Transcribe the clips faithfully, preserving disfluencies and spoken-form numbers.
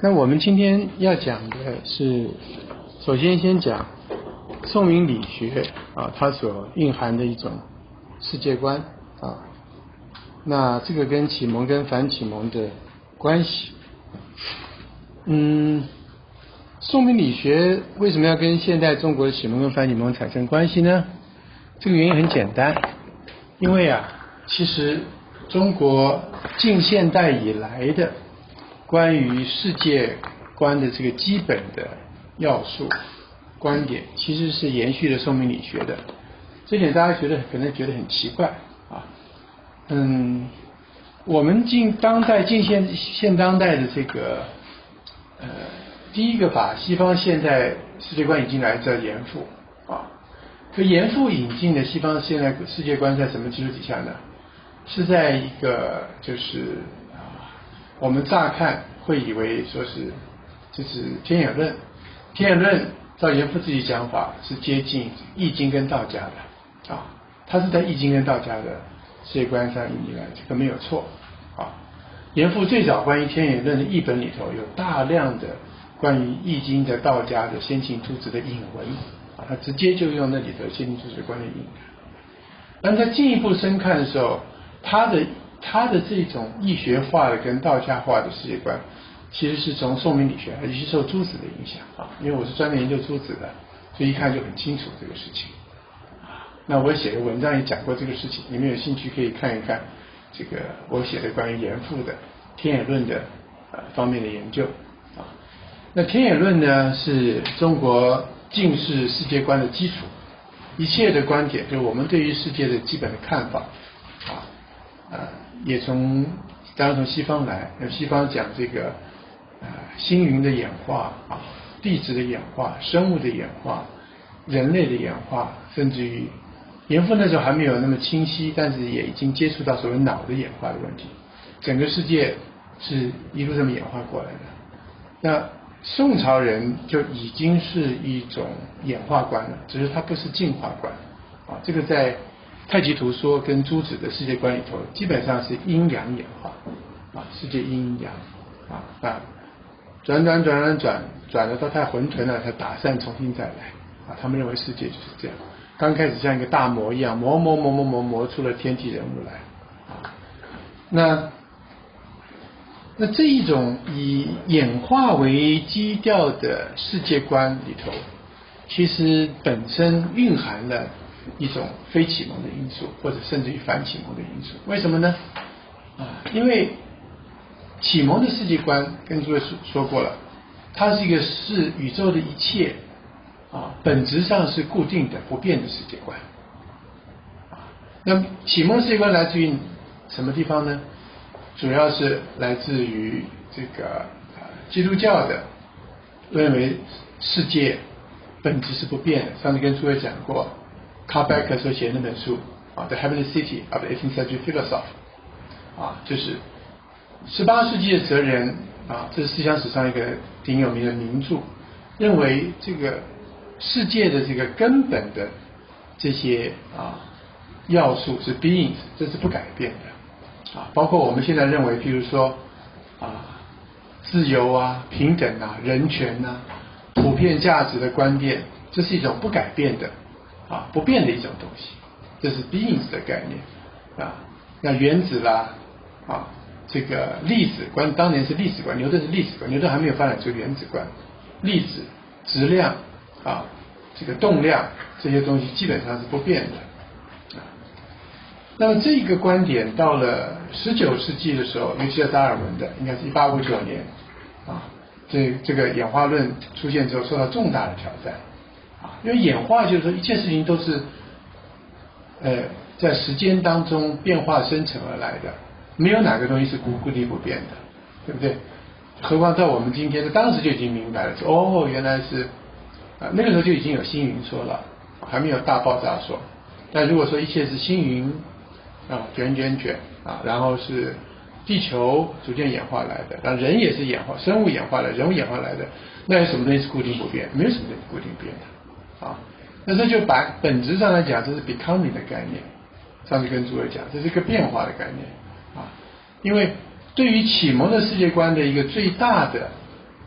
那我们今天要讲的是，首先先讲宋明理学啊，它所蕴含的一种世界观啊。那这个跟启蒙跟反启蒙的关系，嗯，宋明理学为什么要跟现代中国的启蒙跟反启蒙产生关系呢？这个原因很简单，因为啊，其实中国近现代以来的关于世界观的这个基本的要素观点，其实是延续了宋明理学的。这点大家觉得可能觉得很奇怪啊。嗯，我们近当代近现现当代的这个呃，第一个把西方现代世界观引进来叫严复啊。可严复引进的西方现代世界观在什么基础底下呢？是在一个就是啊，我们乍看会以为说是就是天演论，天演论照严复自己讲法是接近易经跟道家的啊，他是在易经跟道家的世界观上引进来，这个没有错啊。严复最早关于天演论的译本里头有大量的关于易经的道家的先秦诸子的引文啊，他直接就用那里的先秦诸子的观念引。那他进一步深看的时候，他的他的这种易学化的跟道家化的世界观，其实是从宋明理学，尤其受朱子的影响啊。因为我是专门研究朱子的，所以一看就很清楚这个事情。那我写的文章也讲过这个事情，你们有兴趣可以看一看这个我写的关于严复的天演论的呃方面的研究啊。那天演论呢，是中国近世世界观的基础，一切的观点就是我们对于世界的基本的看法啊。呃，也从当然从西方来，西方讲这个呃星云的演化啊，地质的演化，生物的演化，人类的演化，甚至于严复那时候还没有那么清晰，但是也已经接触到所谓脑的演化的问题，整个世界是一路这么演化过来的。那宋朝人就已经是一种演化观了，只是它不是进化观啊，这个在太极图说跟朱子的世界观里头，基本上是阴阳演化啊，世界阴阳啊啊，转转转转转转了到太混沌了，才打散重新再来啊。他们认为世界就是这样，刚开始像一个大磨一样磨磨磨磨磨磨出了天地人物来啊。那那这一种以演化为基调的世界观里头，其实本身蕴含了一种非启蒙的因素，或者甚至于反启蒙的因素。为什么呢？啊，因为启蒙的世界观跟诸位说过了，它是一个是宇宙的一切啊，本质上是固定的不变的世界观啊。那启蒙世界观来自于什么地方呢？主要是来自于这个呃基督教的认为世界本质是不变的。上次跟诸位讲过卡贝克所写的那本书啊，《The Heavenly City of the eighteenth Century Philosophy》啊，就是十八世纪的哲人啊，这是思想史上一个挺有名的名著，认为这个世界的这个根本的这些啊要素是 beings， 这是不改变的啊，包括我们现在认为，譬如说啊自由啊、平等啊、人权啊、普遍价值的观念，这是一种不改变的啊，不变的一种东西，这是 beings 的概念啊。那原子啦啊，这个粒子观，当年是粒子观，牛顿是粒子观，牛顿还没有发展出原子观，粒子、质量啊，这个动量这些东西基本上是不变的。那么这个观点到了十九世纪的时候，尤其是达尔文的，应该是一八五九年啊，这这个演化论出现之后，受到重大的挑战啊，因为演化就是说一切事情都是呃在时间当中变化生成而来的，没有哪个东西是固固定不变的，对不对？何况在我们今天的当时就已经明白了，说哦原来是啊那个时候就已经有星云说了，还没有大爆炸说。但如果说一切是星云啊，卷卷卷啊，然后是地球逐渐演化来的，然后人也是演化，生物演化来，人物演化来的，那有什么东西是固定不变？没有什么东西固定变的啊。那这就把本质上来讲，这是 becoming 的概念。上次跟诸位讲，这是一个变化的概念啊。因为对于启蒙的世界观的一个最大的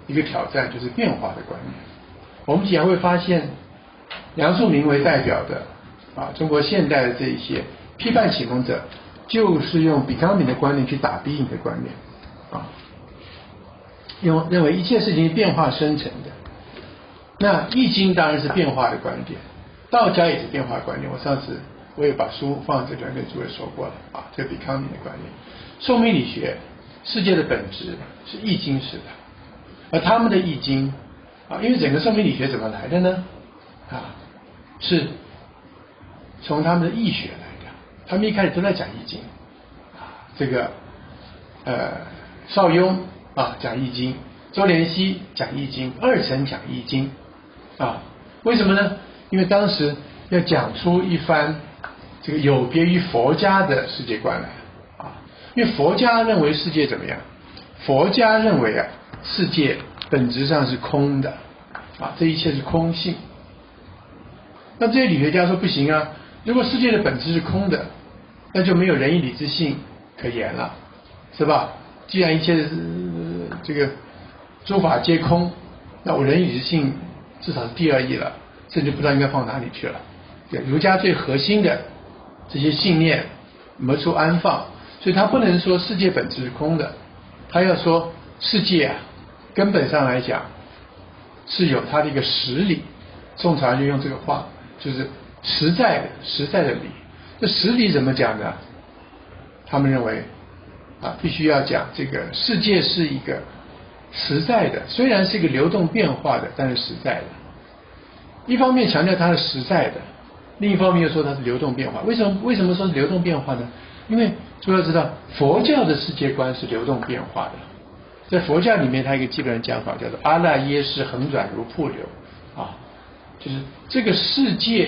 一个挑战，就是变化的观念。我们经常会发现，梁漱溟为代表的啊中国现代的这一些批判启蒙者，就是用 becoming 的观念去打 being 的观念啊，用认为一切事情是变化生成的。那易经当然是变化的观点，道家也是变化观念。我上次我也把书放这边跟诸位说过了啊，这个 becoming 的观念。宋明理学世界的本质是易经式的，而他们的易经啊，因为整个宋明理学怎么来的呢？啊，是从他们的易学来的。他们一开始都在讲易经啊，这个呃邵雍啊讲易经，周濂溪讲易经，二程讲易经啊，为什么呢？因为当时要讲出一番这个有别于佛家的世界观来啊，因为佛家认为世界怎么样？佛家认为啊，世界本质上是空的啊，这一切是空性。那这些理学家说不行啊，如果世界的本质是空的，那就没有仁义礼智信可言了，是吧？既然一切、呃、这个诸法皆空，那我仁义礼智信至少是第二义了，甚至不知道应该放哪里去了。对，儒家最核心的这些信念没处安放，所以他不能说世界本质是空的，他要说世界啊，根本上来讲是有它的一个实理。宋朝就用这个话，就是实在的实在的理。这实理怎么讲呢？他们认为啊，必须要讲这个世界是一个实在的，虽然是一个流动变化的，但是实在的。一方面强调它是实在的，另一方面又说它是流动变化。为什么为什么说是流动变化呢？因为诸位要知道，佛教的世界观是流动变化的。在佛教里面，它有一个基本的讲法叫做阿赖耶识恒转如瀑流啊，就是这个世界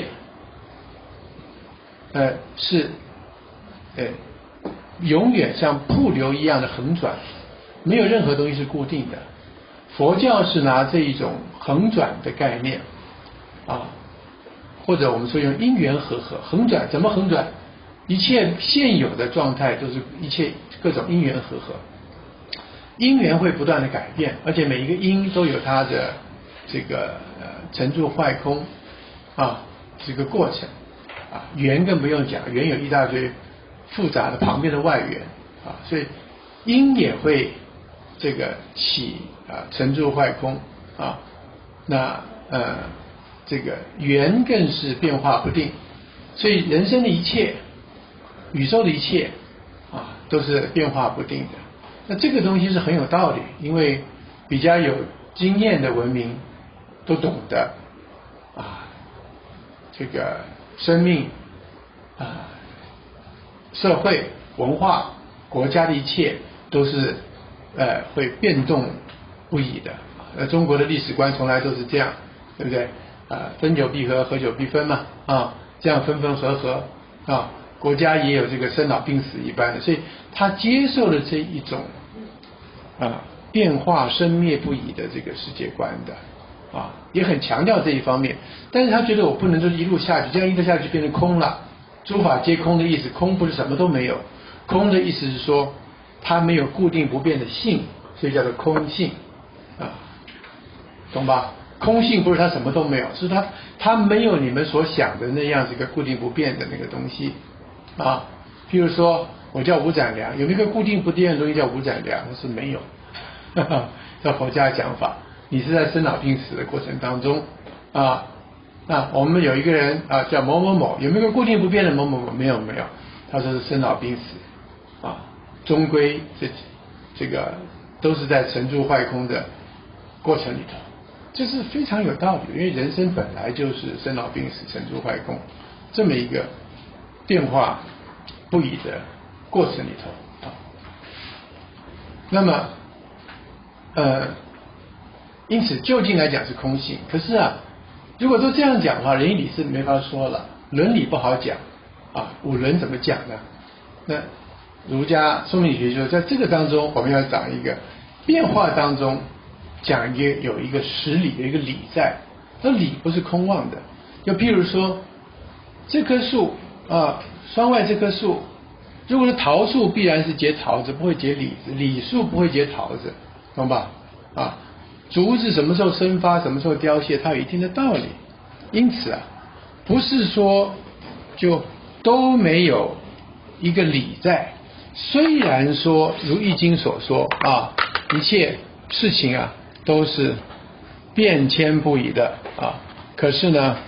呃是呃永远像瀑流一样的恒转，没有任何东西是固定的。佛教是拿这一种恒转的概念啊，或者我们说用因缘和合，恒转怎么恒转？一切现有的状态都是一切各种因缘和合，因缘会不断的改变，而且每一个因都有它的这个呃成住坏空啊这个过程啊，缘更不用讲，缘有一大堆复杂的旁边的外缘啊，所以因也会这个起啊成住坏空啊，那呃这个缘更是变化不定，所以人生的一切宇宙的一切啊都是变化不定的。那这个东西是很有道理，因为比较有经验的文明都懂得啊这个生命啊社会文化国家的一切都是呃会变动不已的。呃中国的历史观从来都是这样，对不对？啊分久必合，合久必分嘛啊，这样分分合合啊，国家也有这个生老病死一般的，所以他接受了这一种啊变化生灭不已的这个世界观的啊，也很强调这一方面。但是他觉得我不能就一路下去，这样一路下去变成空了。诸法皆空的意思，空不是什么都没有，空的意思是说它没有固定不变的性，所以叫做空性啊，懂吧？空性不是它什么都没有，是它它没有你们所想的那样子一个固定不变的那个东西啊。譬如说我叫吴展良，有没有一个固定不变的东西叫吴展良？是没有。照佛家讲法，你是在生老病死的过程当中啊。那我们有一个人啊叫某某某，有没有一个固定不变的某某某？没有没有。他说是生老病死啊，终归这这个都是在成住坏空的过程里头。这是非常有道理，因为人生本来就是生老病死、成住坏空这么一个变化不已的过程里头啊。那么，呃，因此就近来讲是空性。可是啊，如果都这样讲的话，仁义礼智没法说了，伦理不好讲啊。五伦怎么讲呢？那儒家宋明理学说，在这个当中，我们要找一个变化当中。讲一个有一个实理的一个理在，那理不是空妄的。就譬如说，这棵树啊，窗外这棵树，如果是桃树，必然是结桃子，不会结李子；李树不会结桃子，懂吧？啊， 竹子什么时候生发，什么时候凋谢，它有一定的道理。因此啊，不是说就都没有一个理在。虽然说如易经所说啊，一切事情啊都是变迁不已的啊，可是呢，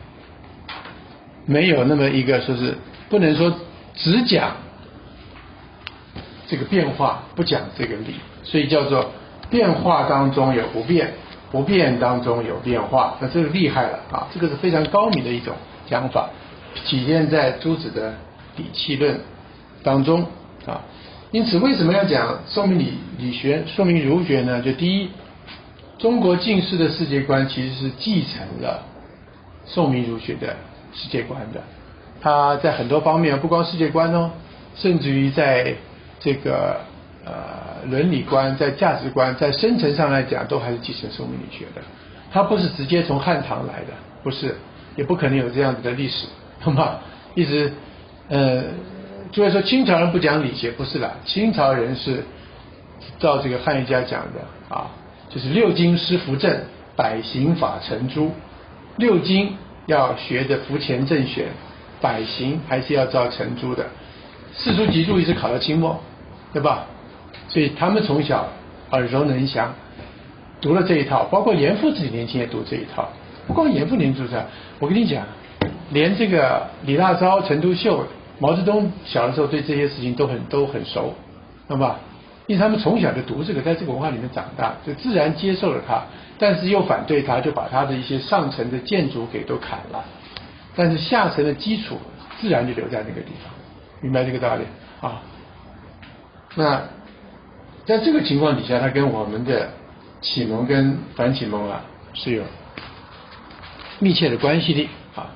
没有那么一个说是不能说只讲这个变化，不讲这个理，所以叫做变化当中有不变，不变当中有变化。那这个厉害了啊，这个是非常高明的一种讲法，体现在诸子的理气论当中啊。因此为什么要讲宋明理理学、宋明儒学呢？就第一，中国近世的世界观其实是继承了宋明儒学的世界观的，它在很多方面不光世界观哦，甚至于在这个呃伦理观、在价值观、在深层上来讲，都还是继承宋明理学的。它不是直接从汉唐来的，不是，也不可能有这样子的历史，好吗？一直呃，就会说清朝人不讲理学，不是啦，清朝人是照这个汉语家讲的啊，就是六经施扶正，百行法成朱。六经要学的伏前正选，百行还是要照成朱的。四书集注一直考到清末，对吧？所以他们从小耳熟能详，读了这一套，包括严复自己年轻也读这一套。不光严复年轻读这一套，我跟你讲，连这个李大钊、陈独秀、毛泽东小的时候对这些事情都很都很熟，对吧？因为他们从小就读这个，在这个文化里面长大，就自然接受了它，但是又反对它，就把它的一些上层的建筑给都砍了，但是下层的基础自然就留在那个地方，明白这个道理啊？那在这个情况底下，它跟我们的启蒙跟反启蒙啊是有密切的关系的啊。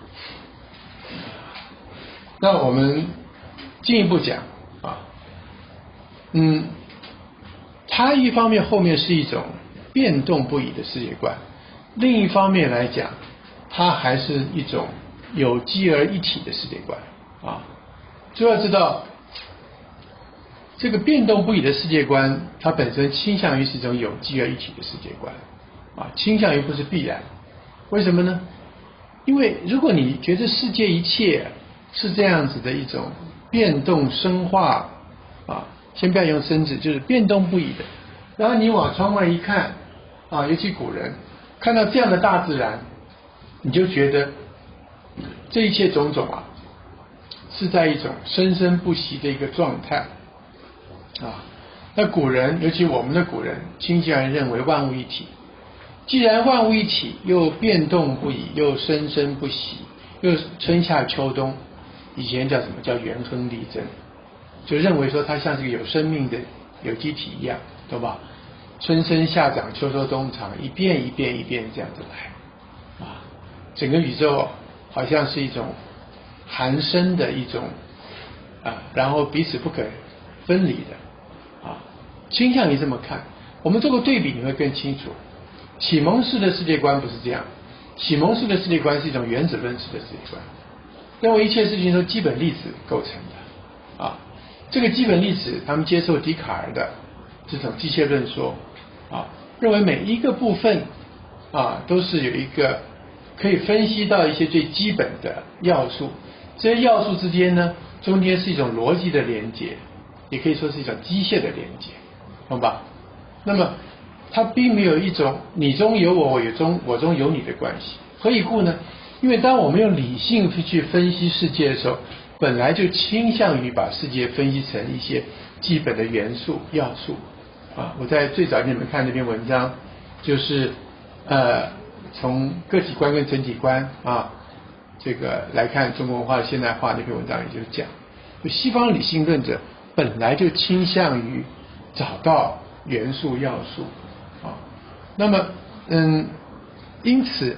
那我们进一步讲啊，嗯。它一方面后面是一种变动不已的世界观，另一方面来讲，它还是一种有机而一体的世界观啊。就要知道，这个变动不已的世界观，它本身倾向于是一种有机而一体的世界观啊，倾向于不是必然。为什么呢？因为如果你觉得世界一切是这样子的一种变动生化啊。先不要用生字，就是变动不已的。然后你往窗外一看，啊，尤其古人看到这样的大自然，你就觉得这一切种种啊，是在一种生生不息的一个状态啊。那古人，尤其我们的古人，倾向于认为万物一体。既然万物一体，又变动不已，又生生不息，又春夏秋冬，以前叫什么叫元亨利贞？就认为说它像是个有生命的有机体一样，对吧？春生夏长秋收冬藏，一遍一遍一遍这样子来啊，整个宇宙好像是一种含生的一种啊，然后彼此不可分离的啊，倾向于这么看。我们做个对比，你会更清楚。启蒙式的世界观不是这样，启蒙式的世界观是一种原子论式的世界观，认为一切事情都基本粒子构成的啊。这个基本粒子，他们接受笛卡尔的这种机械论说啊，认为每一个部分啊都是有一个可以分析到一些最基本的要素，这些要素之间呢，中间是一种逻辑的连接，也可以说是一种机械的连接，懂吧？那么它并没有一种你中有我，我有中我中有你的关系。何以故呢？因为当我们用理性去分析世界的时候，本来就倾向于把世界分析成一些基本的元素要素啊。我在最早给你们看那篇文章，就是呃从个体观跟整体观啊这个来看中国文化的现代化，那篇文章也就是讲，就西方理性论者本来就倾向于找到元素要素啊。那么嗯，因此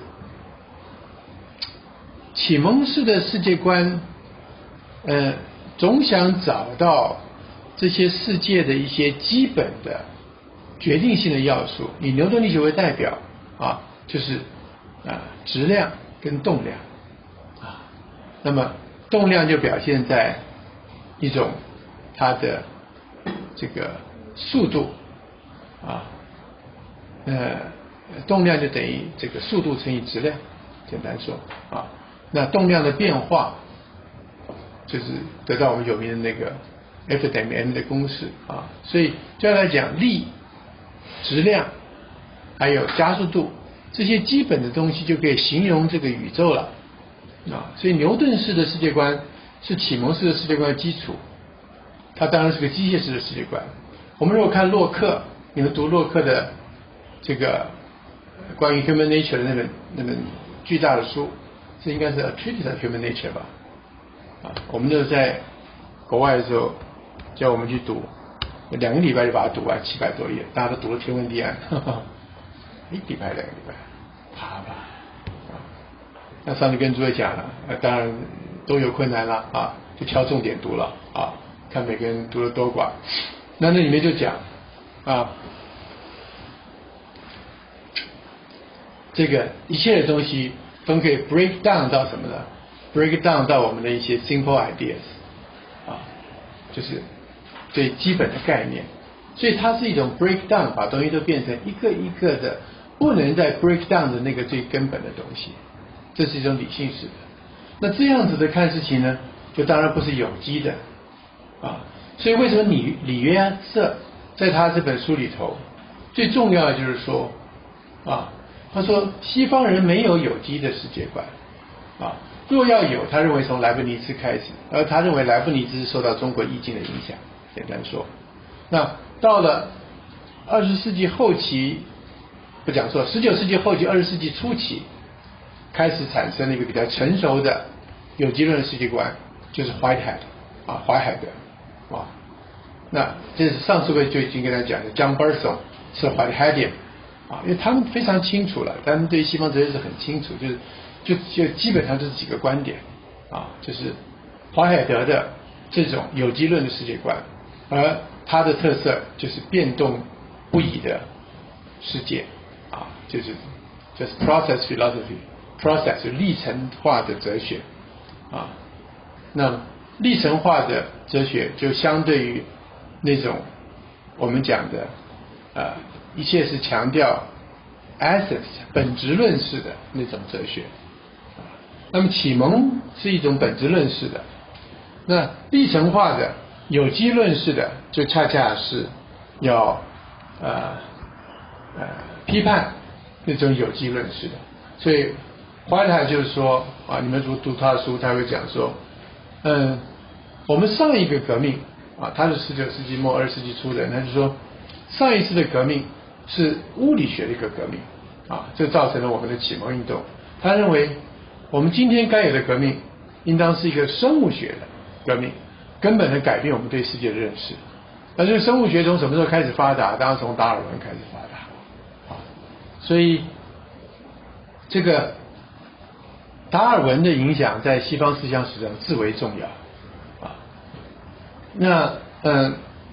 启蒙式的世界观呃，总想找到这些世界的一些基本的决定性的要素，以牛顿力学为代表啊，就是啊质量跟动量啊。那么动量就表现在一种它的这个速度啊， 呃，动量就等于这个速度乘以质量，简单说啊。那动量的变化就是得到我们有名的那个 F 等于 m 的公式啊。所以就要来讲力、质量还有加速度这些基本的东西就可以形容这个宇宙了啊。所以牛顿式的世界观是启蒙式的世界观的基础，它当然是个机械式的世界观。我们如果看洛克，你们读洛克的这个关于 human nature 的那本那本巨大的书，这应该是 A Treatise of Human Nature 吧？啊，我们就是在国外的时候叫我们去读，两个礼拜就把它读完，七百多页，大家都读了天昏地暗，呵呵一礼拜两个礼拜，啪吧。啊，那上次跟诸位讲了，呃，当然都有困难了啊，就挑重点读了啊，看每个人读了多寡。那那里面就讲啊，这个一切的东西都可以 break down 到什么呢 ？break down 到我们的一些 simple ideas 啊，就是最基本的概念。所以它是一种 break down， 把东西都变成一个一个的，不能再 break down 的那个最根本的东西。这是一种理性式的。那这样子的看事情呢，就当然不是有机的啊。所以为什么李李约瑟在他这本书里头最重要的就是说啊，他说西方人没有有机的世界观啊，若要有，他认为从莱布尼茨开始，而他认为莱布尼茨是受到中国易经的影响，简单说。那到了二十世纪后期，不讲错，十九世纪后期、二十世纪初期，开始产生了一个比较成熟的有机论的世界观，就是 Whitehead 啊，怀海德。啊，那这是上次我就已经跟他讲的 ，John Berthel 是 Whiteheadian 啊，因为他们非常清楚了，他们对西方哲学是很清楚，就是就就基本上就是几个观点啊，就是怀海德的这种有机论的世界观，而它的特色就是变动不已的世界啊，就是就是 process philosophy，process 就历程化的哲学啊，那历程化的哲学就相对于那种我们讲的呃一切是强调 essence 本质论式的那种哲学，那么启蒙是一种本质论式的，那历程化的有机论式的就恰恰是要呃呃批判那种有机论式的。所以怀特就是说啊，你们读读他的书，他会讲说嗯，我们上一个革命啊，他是十九世纪末二十世纪初的人，他就说上一次的革命是物理学的一个革命啊，这造成了我们的启蒙运动。他认为我们今天该有的革命应当是一个生物学的革命，根本的改变我们对世界的认识。那这个生物学从什么时候开始发达？当然从达尔文开始发达啊，所以这个达尔文的影响在西方思想史上至为重要啊。那嗯，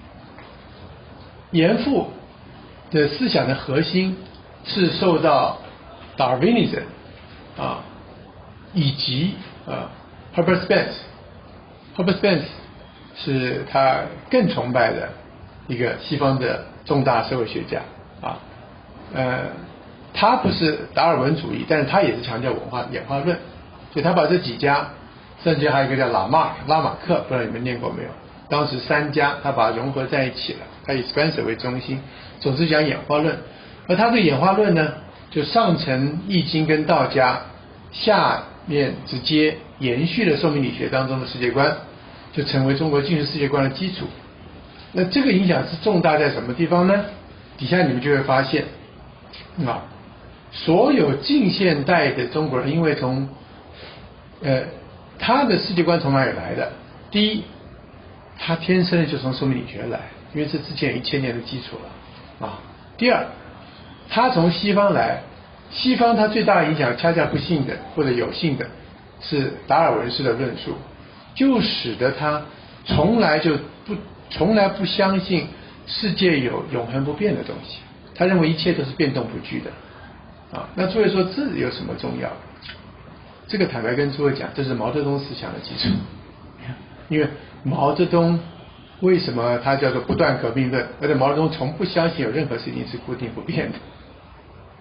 严复的思想的核心是受到 Darwinism 啊，以及啊 Herbert Spencer。Herbert Spencer 是他更崇拜的一个西方的重大社会学家啊。呃，他不是达尔文主义，但是他也是强调文化演化论，所以他把这几家，甚至还有一个叫拉马拉马克，不知道你们念过没有？当时三家他把它融合在一起了，他以 Spencer 为中心，总是讲演化论。而他的演化论呢，就上承易经跟道家，下面直接延续了宋明理学当中的世界观，就成为中国近世世界观的基础。那这个影响是重大在什么地方呢？底下你们就会发现啊，所有近现代的中国人，因为从呃他的世界观从哪里来的？第一，他天生就从宋明理学来，因为这之前有一千年的基础了啊。第二，他从西方来，西方他最大的影响恰恰不幸的或者有幸的是达尔文式的论述，就使得他从来就不从来不相信世界有永恒不变的东西，他认为一切都是变动不居的啊。那诸位说这有什么重要的？这个坦白跟诸位讲，这是毛泽东思想的基础。因为毛泽东为什么他叫做不断革命论？而且毛泽东从不相信有任何事情是固定不变的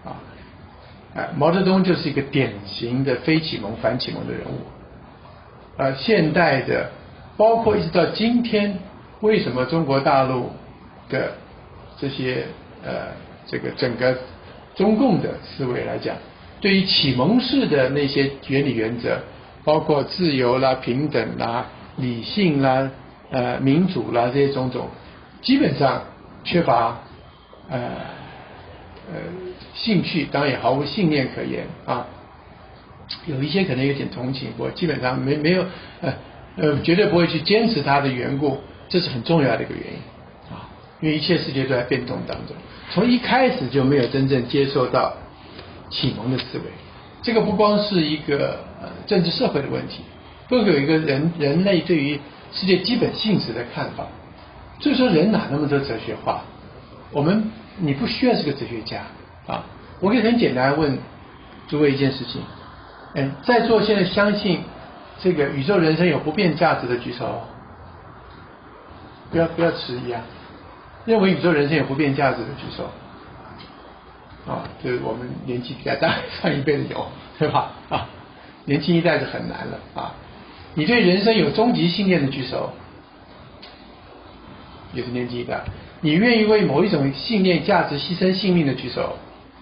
啊，哎，毛泽东就是一个典型的非启蒙反启蒙的人物。呃，现代的，包括一直到今天，为什么中国大陆的这些呃这个整个中共的思维来讲，对于启蒙式的那些原理原则，包括自由啦、平等啦、理性啦、呃民主啦这些种种，基本上缺乏呃呃兴趣，当然也毫无信念可言啊。有一些可能有点同情，不过基本上没没有呃呃绝对不会去坚持它的缘故，这是很重要的一个原因啊，因为一切世界都在变动当中，从一开始就没有真正接受到启蒙的思维。这个不光是一个呃政治社会的问题，更有一个人人类对于世界基本性质的看法。所以说人哪那么多哲学化？我们你不需要是个哲学家啊，我可以很简单问诸位一件事情。哎，在座现在相信这个宇宙人生有不变价值的举手，不要不要迟疑啊！认为宇宙人生有不变价值的举手，啊，就是我们年纪比较大上一辈的有，对吧？啊，年轻一代是很难了啊！你对人生有终极信念的举手，也是年纪一代。你愿意为某一种信念价值牺牲性命的举手。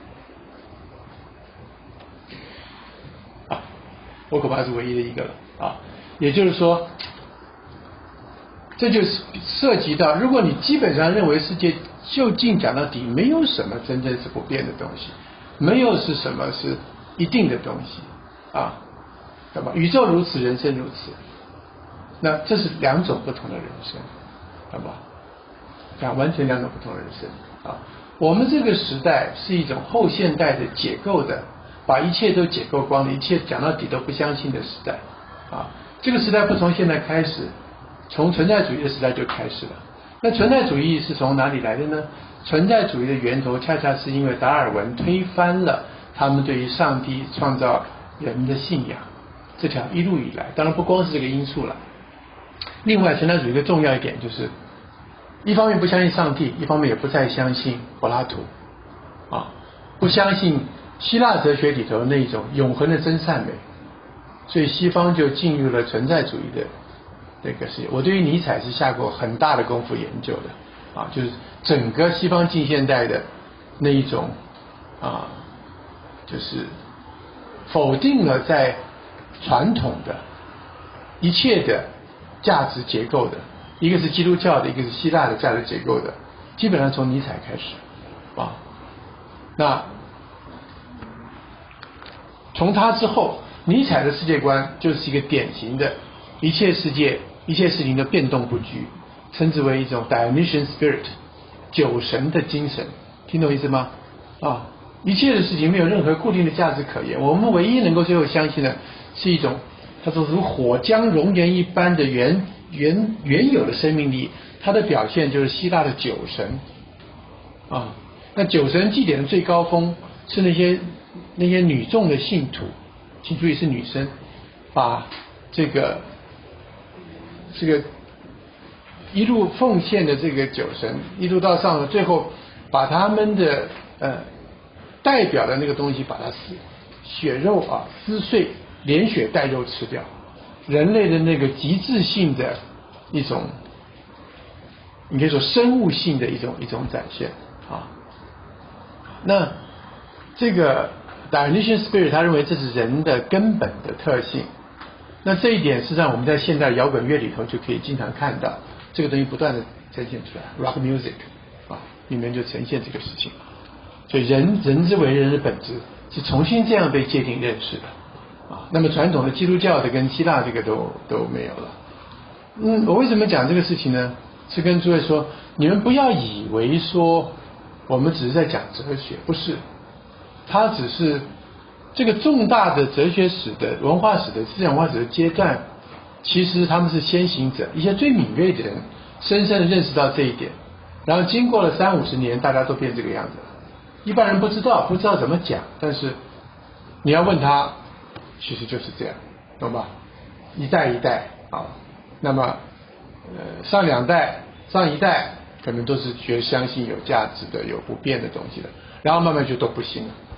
我恐怕是唯一的一个了啊！也就是说，这就是涉及到，如果你基本上认为世界究竟讲到底没有什么真正是不变的东西，没有是什么是一定的东西啊，那么宇宙如此，人生如此，那这是两种不同的人生，好吧？讲完全两种不同的人生啊！我们这个时代是一种后现代的解构的。把一切都解构光的，一切讲到底都不相信的时代啊！这个时代不从现在开始，从存在主义的时代就开始了。那存在主义是从哪里来的呢？存在主义的源头恰恰是因为达尔文推翻了他们对于上帝创造人的信仰，这条一路以来，当然不光是这个因素了。另外，存在主义的重要一点就是，一方面不相信上帝，一方面也不再相信柏拉图啊，不相信希腊哲学里头那种永恒的真善美，所以西方就进入了存在主义的这个世界。我对于尼采是下过很大的功夫研究的啊，就是整个西方近现代的那一种啊，就是否定了在传统的一切的价值结构的，一个是基督教的，一个是希腊的价值结构的，基本上从尼采开始啊，那。从他之后，尼采的世界观就是一个典型的，一切世界、一切事情的变动不居，称之为一种 Dionysian spirit， 酒神的精神，听懂意思吗？啊，一切的事情没有任何固定的价值可言，我们唯一能够最后相信的是一种，他说如火浆熔岩一般的原原原有的生命力，它的表现就是希腊的酒神啊。那酒神祭典的最高峰是那些。那些女众的信徒，请注意是女生，把这个这个一路奉献的这个酒神，一路到上头，最后把他们的呃代表的那个东西，把它撕血肉啊撕碎，连血带肉吃掉，人类的那个极致性的一种，你可以说生物性的一种一种展现啊。那这个 Dionysian spirit， 他认为这是人的根本的特性。那这一点实际上我们在现代摇滚乐里头就可以经常看到，这个东西不断的呈现出来 ，rock music 啊，里面就呈现这个事情。所以人人之为人的本质是重新这样被界定认识的啊。那么传统的基督教的跟希腊这个都都没有了。嗯，我为什么讲这个事情呢？是跟诸位说，你们不要以为说我们只是在讲哲学，不是，它只是这个重大的哲学史的文化史的思想文化史的阶段，其实他们是先行者，一些最敏锐的人深深的认识到这一点，然后经过了三五十年，大家都变这个样子了。一般人不知道，不知道怎么讲，但是你要问他，其实就是这样，懂吧？一代一代啊，那么呃上两代、上一代可能都是觉得相信有价值的、有不变的东西的，然后慢慢就都不信了。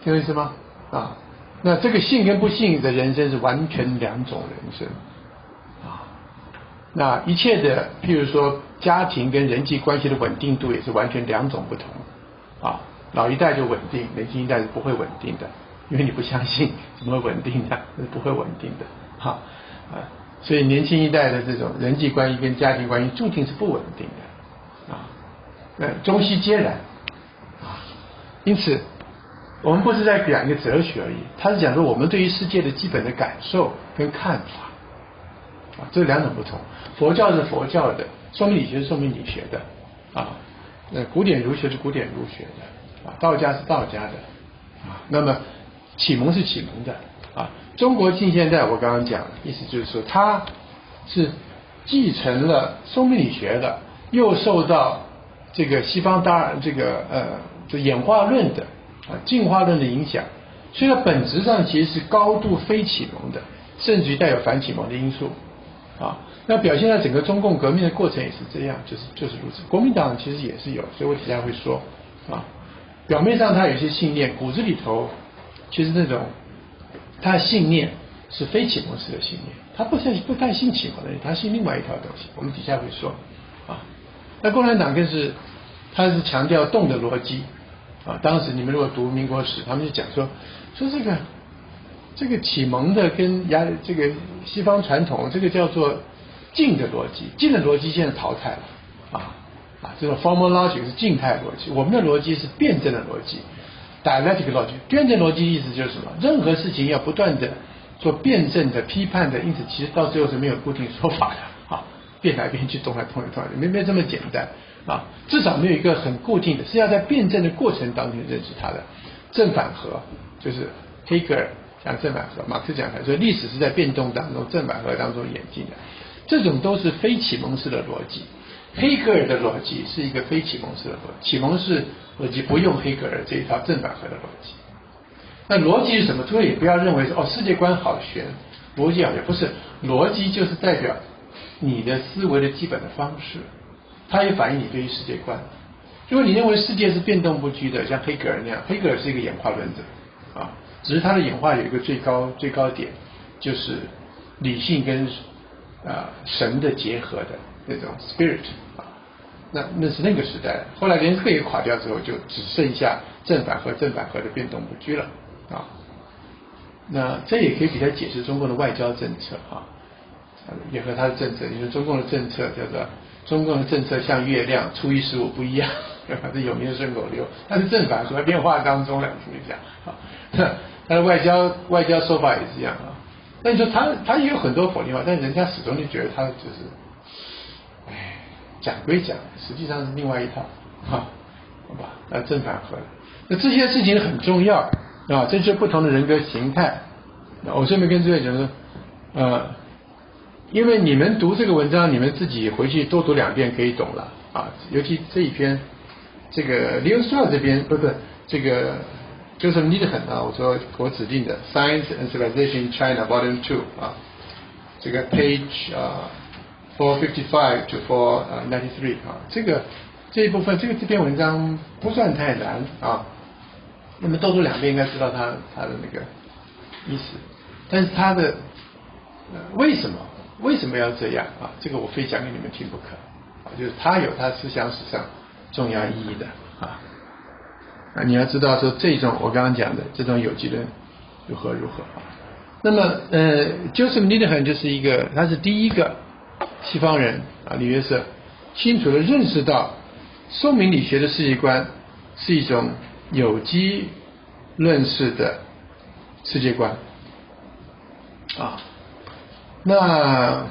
听我意思吗？啊，那这个信跟不信的人生是完全两种人生啊。那一切的，譬如说家庭跟人际关系的稳定度也是完全两种不同啊。老一代就稳定，年轻一代是不会稳定的，因为你不相信怎么会稳定的，是不会稳定的哈啊。所以年轻一代的这种人际关系跟家庭关系注定是不稳定的啊，那中西皆然啊。因此，我们不是在讲一个哲学而已，他是讲说我们对于世界的基本的感受跟看法啊，这两种不同。佛教是佛教的，说明理学是说明理学的啊，那古典儒学是古典儒学的啊，道家是道家的啊，那么启蒙是启蒙的啊。中国近现代我刚刚讲的意思就是说，它是继承了生命理学的，又受到这个西方达尔这个呃这演化论的啊进化论的影响，所以它本质上其实是高度非启蒙的，甚至于带有反启蒙的因素啊。那表现在整个中共革命的过程也是这样，就是就是如此。国民党其实也是有，所以我底下会说啊，表面上他有一些信念，骨子里头其实那种他的信念是非启蒙式的信念，他不太不太信启蒙的，他信另外一套东西，我们底下会说啊。那共产党更是他是强调动的逻辑啊。当时你们如果读民国史，他们就讲说说这个这个启蒙的跟亚这个西方传统这个叫做静的逻辑，静的逻辑现在淘汰了啊啊，这种 formal logic 是静态逻辑，我们的逻辑是辩证的逻辑 dialectic logic。 辩证逻辑意思就是什么？任何事情要不断的做辩证的批判的，因此其实到最后是没有固定说法的啊，变来变去，动来动来动来，没没有这么简单啊，至少没有一个很固定的，是要在辩证的过程当中认识它的正反合，就是黑格尔讲正反合，马克思讲所以历史是在变动当中正反合当中演进的，这种都是非启蒙式的逻辑。黑格尔的逻辑是一个非启蒙式的逻辑，启蒙式逻辑不用黑格尔这一套正反合的逻辑。那逻辑是什么？诸位也不要认为说哦世界观好玄，逻辑好玄，不是，逻辑就是代表你的思维的基本的方式，它也反映你对于世界观。如果你认为世界是变动不居的，像黑格尔那样，黑格尔是一个演化论者啊，只是他的演化有一个最高最高点，就是理性跟啊神的结合的那种 spirit 啊，那那是那个时代。后来连这个也垮掉之后，就只剩下正反合正反合的变动不居了啊。那这也可以比较解释中共的外交政策啊，也和他的政策，因为中共的政策叫做中共的政策像月亮，初一十五不一样，这有名的顺口溜，它是正反合变化当中来处理讲啊。他的外交外交说法也是这样啊。那你说他他也有很多否定话，但人家始终就觉得他就是，哎，讲归讲，实际上是另外一套哈，好吧？那正反合，那这些事情很重要啊，这就是不同的人格形态。我顺便跟诸位讲说，呃，因为你们读这个文章，你们自己回去多读两遍可以懂了啊。尤其这一篇，这个 Leo Strauss 这边不是这个。就是尼德很啊，我说我指定的 Science and Civilization in China Volume Two 啊，这个 Page 啊 four fifty five to four ninety three 啊，这个这一部分这个这篇文章不算太难啊，那么多读两遍应该知道它它的那个意思，但是它的、呃、为什么为什么要这样啊？这个我非讲给你们听不可啊，就是它有它思想史上重要意义的啊。啊，你要知道说这种我刚刚讲的这种有机论如何如何啊。那么呃 Joseph Needham 就是一个，他是第一个西方人啊，李约瑟清楚的认识到宋明理学的世界观是一种有机论式的世界观啊。那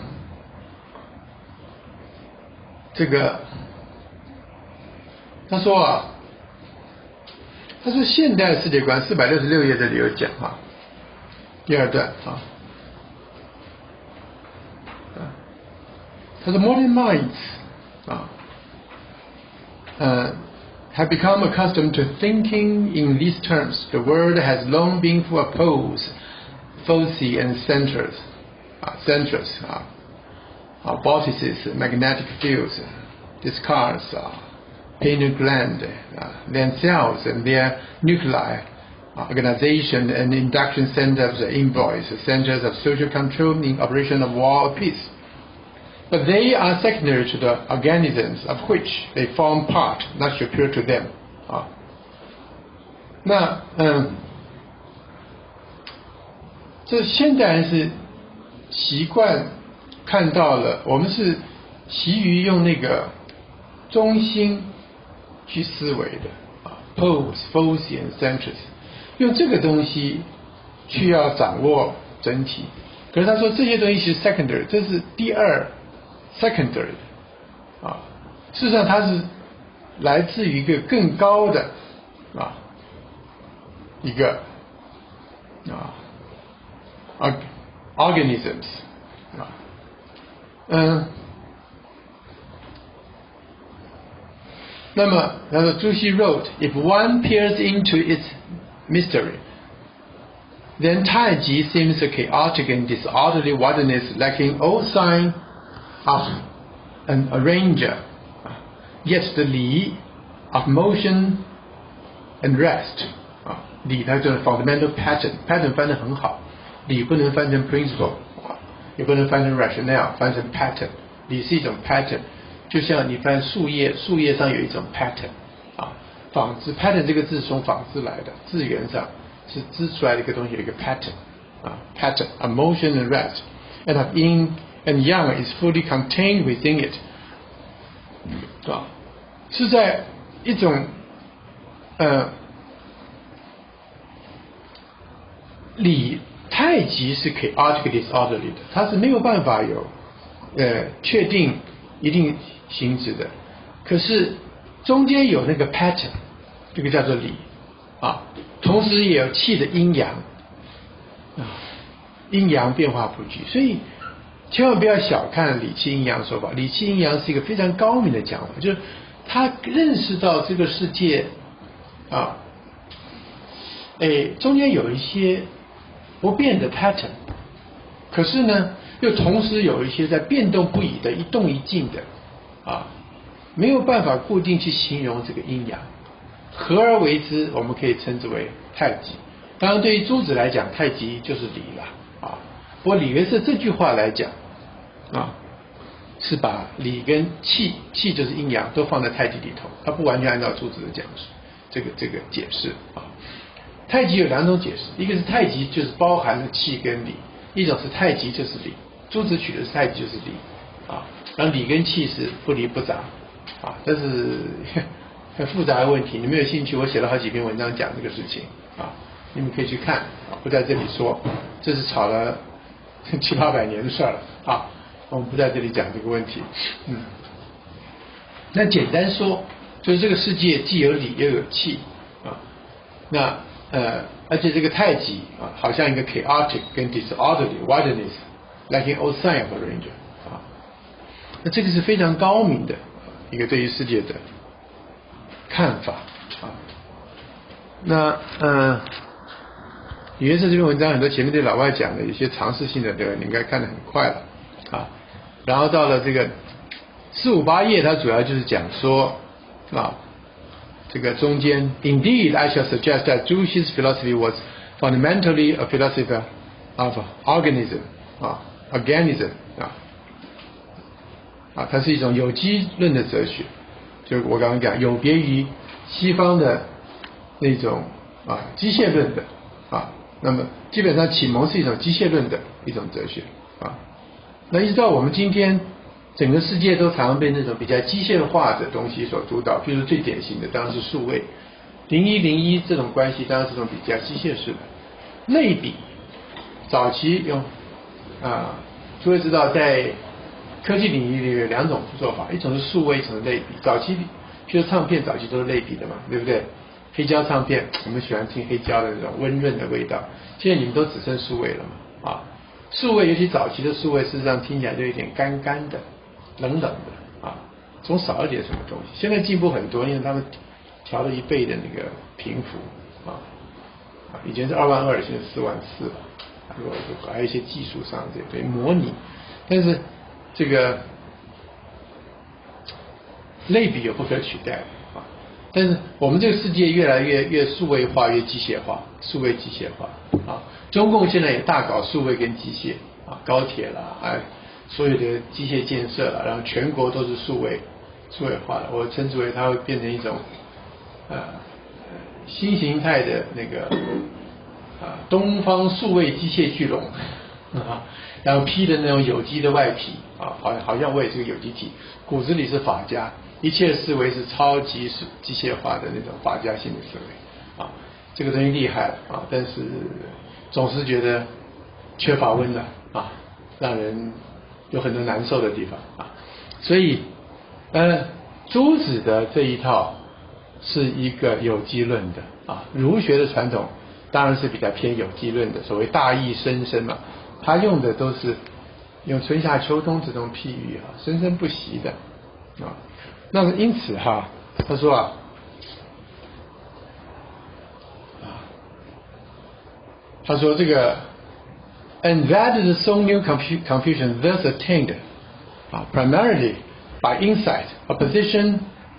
这个他说啊。他说现代世界观四百六十六页这里有讲啊，第二段啊，他说 modern minds 啊，呃 have become accustomed to thinking in these terms. The world has long been full of poles, foci and centers 啊 centers 啊啊 vortices, magnetic fields, discards 啊。pineal gland, uh, then cells and their nuclei, organization and induction centers of envoys, centers of social control in operation of war or peace. But they are secondary to the organisms of which they form part, not superior to them. 啊，那嗯，这现代人是习惯看到了，我们是习于用那个中心去思维的啊 ，pose, Foucauldian centrism， 用这个东西去要掌握整体。可是他说这些东西是 secondary， 这是第二 secondary 啊，事实上它是来自于一个更高的啊一个啊 organisms 啊，嗯。那么，他说朱熹 wrote, "If one peers into its mystery, then 太极 seems a chaotic and disorderly wilderness lacking all sign of an arranger, yet the li of motion and rest." 啊，理它就是 fundamental pattern，pattern 翻得很好，理不能翻成 principle， 也不能翻成 rationale， 翻成 pattern， 理是一种 pattern。就像你翻树叶，树叶上有一种 pattern 啊，纺织 pattern 这个字是从纺织来的，字源上是织出来的一个东西，有一个 pattern 啊 pattern a motion and rest and of yin and yang is fully contained within it 啊，是在一种呃理太极是 chaotic disorderly 的，它是没有办法有呃确定一定形质的，可是中间有那个 pattern， 这个叫做理啊，同时也有气的阴阳啊，阴阳变化不居，所以千万不要小看理气阴阳说法。理气阴阳是一个非常高明的讲法，就是他认识到这个世界啊，哎，中间有一些不变的 pattern， 可是呢，又同时有一些在变动不已的一动一静的。啊，没有办法固定去形容这个阴阳，合而为之，我们可以称之为太极。当然，对于朱子来讲，太极就是理了啊。不过李元色这句话来讲啊，是把理跟气，气就是阴阳，都放在太极里头，他不完全按照朱子的讲述这个这个解释啊。太极有两种解释，一个是太极就是包含了气跟理，一种是太极就是理。朱子取的是太极就是理啊。然后理跟气是不离不杂啊，这是很复杂的问题。你们有兴趣，我写了好几篇文章讲这个事情啊，你们可以去看啊，不在这里说，这是吵了七八百年的事了啊，我们不在这里讲这个问题。嗯，那简单说，就是这个世界既有理又有气啊，那呃，而且这个太极啊，好像一个 chaotic 跟 disorderly wilderness lacking all sign of arranger。那这个是非常高明的一个对于世界的看法啊。那呃，李元色这篇文章很多前面对老外讲的有些尝试性的，对吧？你应该看得很快了啊。然后到了这个四五八页，它主要就是讲说啊，这个中间 ，Indeed, I shall suggest that Jewish philosophy was fundamentally a philosophy of organism 啊 ，organism 啊。啊，它是一种有机论的哲学，就我刚刚讲，有别于西方的那种啊机械论的啊，那么基本上启蒙是一种机械论的一种哲学啊。那一直到我们今天，整个世界都常常被那种比较机械化的东西所主导，譬如最典型的当然是数位，零一零一这种关系当然是这种比较机械式的类比。早期用啊，诸位知道在科技领域里有两种做法，一种是数位，一种是类比。早期譬如唱片早期都是类比的嘛，对不对？黑胶唱片我们喜欢听黑胶的那种温润的味道，现在你们都只剩数位了嘛啊，数位尤其早期的数位事实上听起来就有点干干的冷冷的啊，总少一点什么东西。现在进步很多，因为他们调了一倍的那个频幅啊，以前是二万二，现在四万四了，如果还有一些技术上这对模拟，但是这个类比有不可取代啊。 但是我们这个世界越来越越数位化，越机械化，数位机械化啊。中共现在也大搞数位跟机械啊，高铁啦，哎，所有的机械建设啦，然后全国都是数位数位化的。我称之为它会变成一种呃新形态的那个啊东方数位机械巨龙啊，然后披的那种有机的外皮啊，好好像我也是个有机体，骨子里是法家。一切思维是超级机械化的那种法家性的思维啊，这个东西厉害啊，但是总是觉得缺乏温暖啊，让人有很多难受的地方啊，所以呃，朱子的这一套是一个有机论的啊，儒学的传统当然是比较偏有机论的，所谓大义生生嘛，他用的都是用春夏秋冬这种譬喻啊，生生不息的啊。那么因此哈，他说啊，啊，他说这个 ，and that is so new Confucian thus attained, 啊 primarily by insight, a position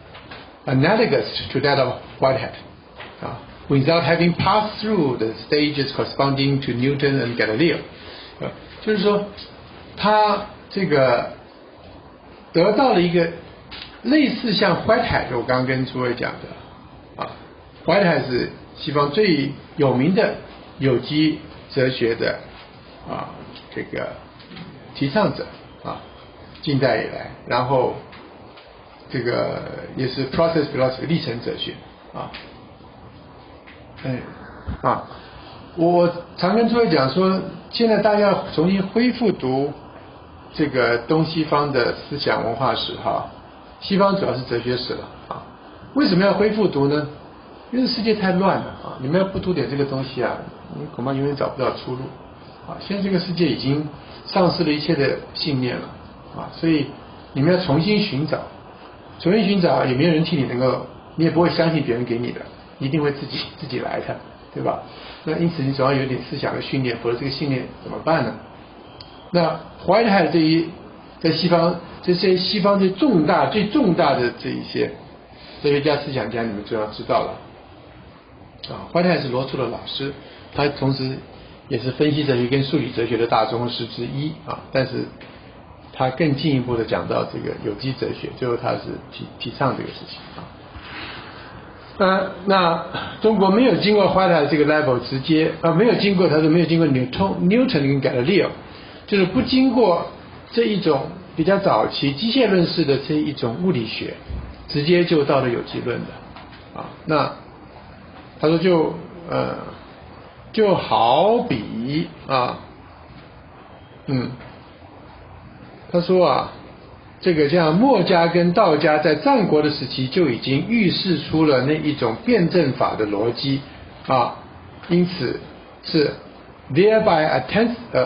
analogous to that of Whitehead, 啊 without having passed through the stages corresponding to Newton and Galileo, 啊，就是说他这个得到了一个。类似像 Whitehead， 我刚刚跟诸位讲的啊 ，Whitehead 是西方最有名的有机哲学的啊这个提倡者啊，近代以来，然后这个也是 process philosophy 历程哲学啊，哎啊，我常跟诸位讲说，现在大家要重新恢复读这个东西方的思想文化史哈。西方主要是哲学史了啊，为什么要恢复读呢？因为世界太乱了啊！你们要不读点这个东西啊，你恐怕永远找不到出路啊！现在这个世界已经丧失了一切的信念了啊，所以你们要重新寻找，重新寻找也没有人替你能够，你也不会相信别人给你的，一定会自己自己来的，对吧？那因此你总要有点思想的训练，否则这个信念怎么办呢？那 Whitehead 对于在西方这些西方最重大最重大的这一些哲学家思想家，你们就要知道了啊。Whitehead是罗素的老师，他同时也是分析哲学跟数理哲学的大宗师之一啊。但是他更进一步的讲到这个有机哲学，最后他是提提倡这个事情啊。呃，那中国没有经过 Whitehead 这个 level 直接啊，没有经过他说没有经过 Newton Newton 跟 Galileo， 就是不经过这一种比较早期机械论式的这一种物理学，直接就到了有机论的啊。那他说就呃就好比啊，嗯，他说啊，这个像墨家跟道家在战国的时期就已经预示出了那一种辩证法的逻辑啊，因此是 thereby attempt, uh,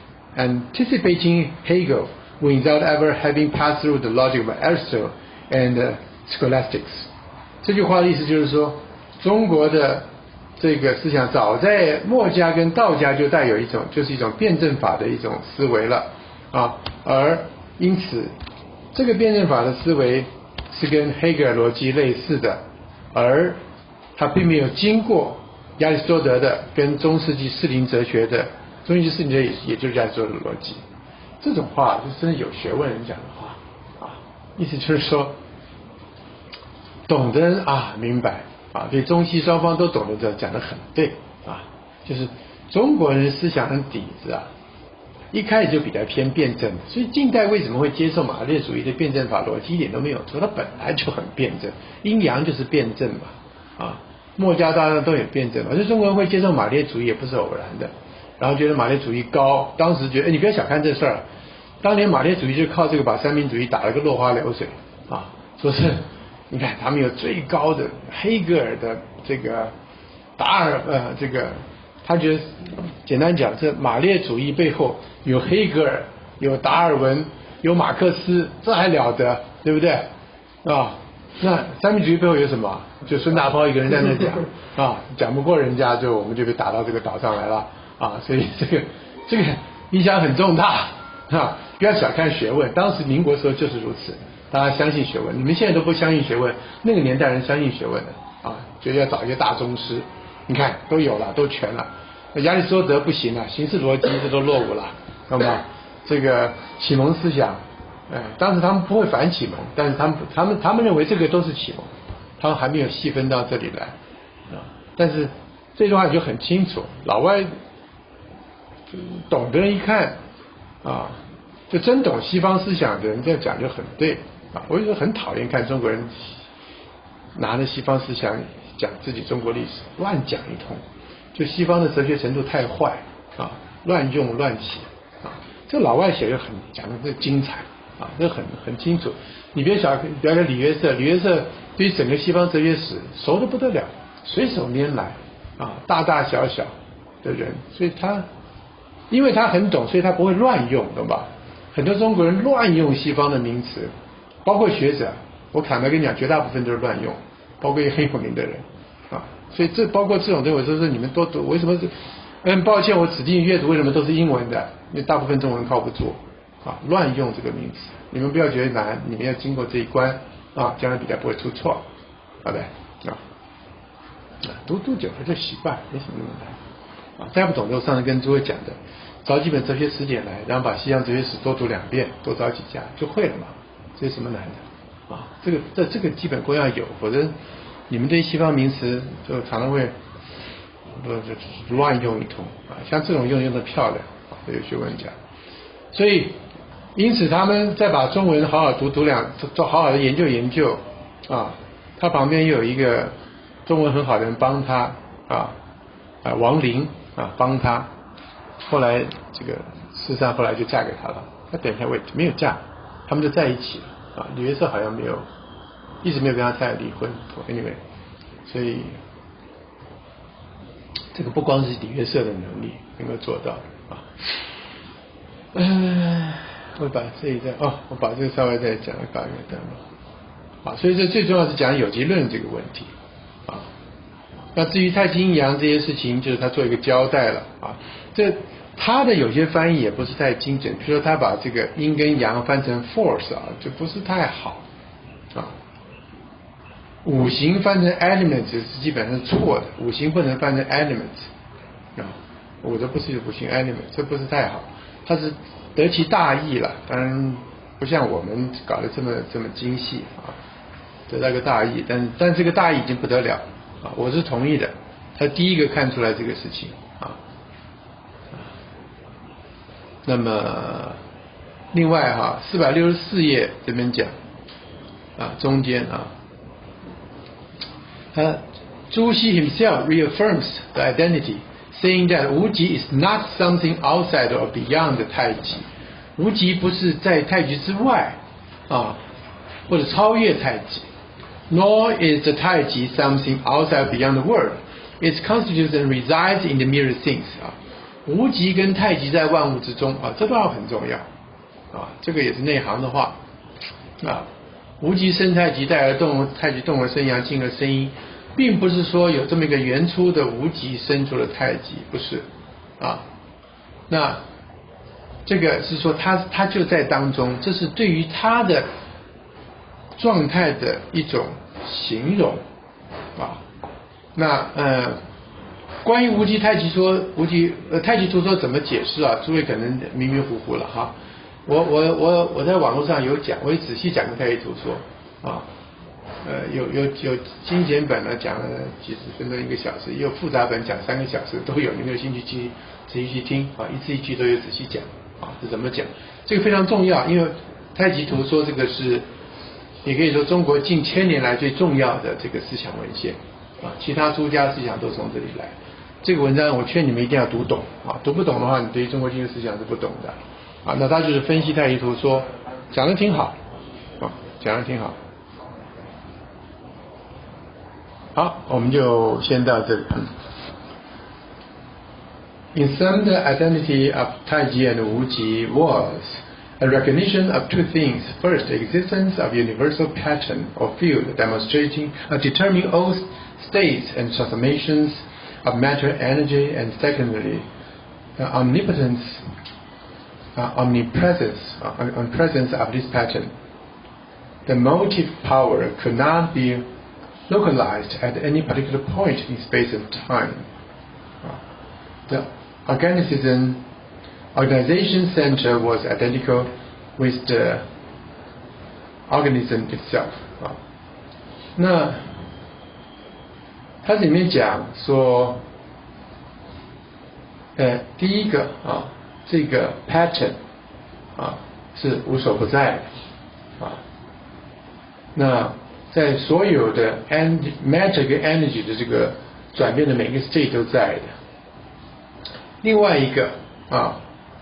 anticipating Hegel without ever having passed through the logic of Aristotle and uh, scholastics。 这句话的意思就是说，中国的这个思想早在墨家跟道家就带有一种就是一种辩证法的一种思维了啊，而因此这个辩证法的思维是跟黑格尔逻辑类似的，而它并没有经过亚里士多德的跟中世纪适龄哲学的，中世纪适龄哲学也就是亚里士多德的逻辑。这种话是真的有学问人讲的话啊，意思就是说懂的人啊明白啊，对中西双方都懂得这讲得很对啊，就是中国人思想的底子啊一开始就比较偏辩证，所以近代为什么会接受马列主义的辩证法逻辑一点都没有错，它本来就很辩证，阴阳就是辩证嘛啊，墨家大家都有辩证嘛，所以中国人会接受马列主义也不是偶然的，然后觉得马列主义高，当时觉得、哎、你不要小看这事儿，当年马列主义就靠这个把三民主义打了个落花流水啊，说是你看他们有最高的黑格尔的这个达尔呃这个。他觉得简单讲，这马列主义背后有黑格尔，有达尔文，有马克思，这还了得，对不对啊？那三民主义背后有什么？就孙大炮一个人在那讲啊，讲不过人家，就我们就被打到这个岛上来了啊！所以这个这个影响很重大啊！不要小看学问，当时民国时候就是如此大家相信学问，你们现在都不相信学问，那个年代人相信学问的啊，觉得要找一些大宗师，你看都有了，都全了。亚里士多德不行了，形式逻辑这都落伍了，懂吗？这个启蒙思想，哎，当时他们不会反启蒙，但是他们他们他们认为这个都是启蒙，他们还没有细分到这里来啊。但是这句话就很清楚，老外懂的人一看啊，就真懂西方思想的人这样讲就很对啊。我就很讨厌看中国人拿着西方思想讲自己中国历史，乱讲一通，就西方的哲学程度太坏啊，乱用乱写啊。这老外写的很讲的这精彩啊，这很很清楚。你别小，不要看李约瑟，李约瑟对于整个西方哲学史熟得不得了，随手拈来啊，大大小小的人，所以他因为他很懂，所以他不会乱用，懂吧？很多中国人乱用西方的名词，包括学者，我坦白跟你讲，绝大部分都是乱用，包括一些很有名的人啊。所以这包括这种东西，我说是你们多读，为什么是？很抱歉，我指定阅读为什么都是英文的？因为大部分中文靠不住啊，乱用这个名词，你们不要觉得难，你们要经过这一关啊，将来比较不会出错，好的啊。读读久了就习惯，没什么那么难啊。再不懂的，我上次跟诸位讲的，找几本哲学词典来，然后把西洋哲学史多读两遍，多找几家就会了嘛，这有什么难的啊？这个这这个基本功要有，否则你们对西方名词就常常会不就乱用一通啊。像这种用用的漂亮啊，有学问家，所以因此他们再把中文好好读读两，做好好的研究研究啊。他旁边又有一个中文很好的人帮他啊啊王林啊帮他，后来这个事实上后来就嫁给他了。他等一下位置没有嫁，他们就在一起了啊。李约瑟好像没有，一直没有跟他太太离婚。Anyway， 所以这个不光是李约瑟的能力能够做到啊。嗯，我把这一段哦，我把这个稍微再讲搞一个段落。啊，所以这最重要是讲有机论这个问题啊。那至于太极阴阳这些事情，就是他做一个交代了啊。这他的有些翻译也不是太精准，比如说他把这个阴跟阳翻成 force 啊，就不是太好啊。五行翻成 elements 是基本上是错的，五行不能翻成 elements 啊。我这不是五行 element， 这不是太好，他是得其大意了，当然不像我们搞得这么这么精细啊。得到个大意，但但这个大意已经不得了啊！我是同意的，他第一个看出来这个事情啊。那么另外哈，四百六十四页这边讲啊，中间啊，他朱熹 himself reaffirms the identity, saying that 无极 is not something outside or beyond 太极，无极不是在太极之外啊，或者超越太极。Nor is the Taiji something outside beyond the world. It constitutes and resides in the mirror things. 啊，无极跟太极在万物之中啊，这段话很重要啊，这个也是内行的话啊。无极生太极，带而动，太极动而生阳，静而生阴，并不是说有这么一个原初的无极生出了太极，不是啊。那这个是说它它就在当中，这是对于它的状态的一种形容啊。那呃，关于无极太极说，无极呃太极图说怎么解释啊？诸位可能迷迷糊糊了哈。我我我我在网络上有讲，我也仔细讲过太极图说啊。呃，有有有精简本呢，讲了几十分钟一个小时，也有复杂本讲三个小时都有，你们有兴趣去仔细去听啊，一字一句都有仔细讲啊，是怎么讲？这个非常重要，因为太极图说这个是。也可以说中国近千年来最重要的这个思想文献啊，其他诸家思想都从这里来。这个文章我劝你们一定要读懂啊，读不懂的话，你对于中国经济思想是不懂的啊。那他就是分析太极图说，讲得挺好啊，讲得挺好。好，我们就先到这里。In sum, the identity of Taiji and Wuji was a recognition of two things. First, the existence of a universal pattern or field demonstrating uh, determining all states and transformations of matter energy, and secondly, the omnipotence, uh, omnipresence, uh, omnipresence of this pattern. the motive power could not be localized at any particular point in space and time. The organization, organization center was identical with the organism itself. 那它里面讲说，呃，第一个啊，这个 pattern 啊是无所不在的啊。那在所有的 matter 跟 energy 的这个转变的每个 state 都在的。另外一个啊，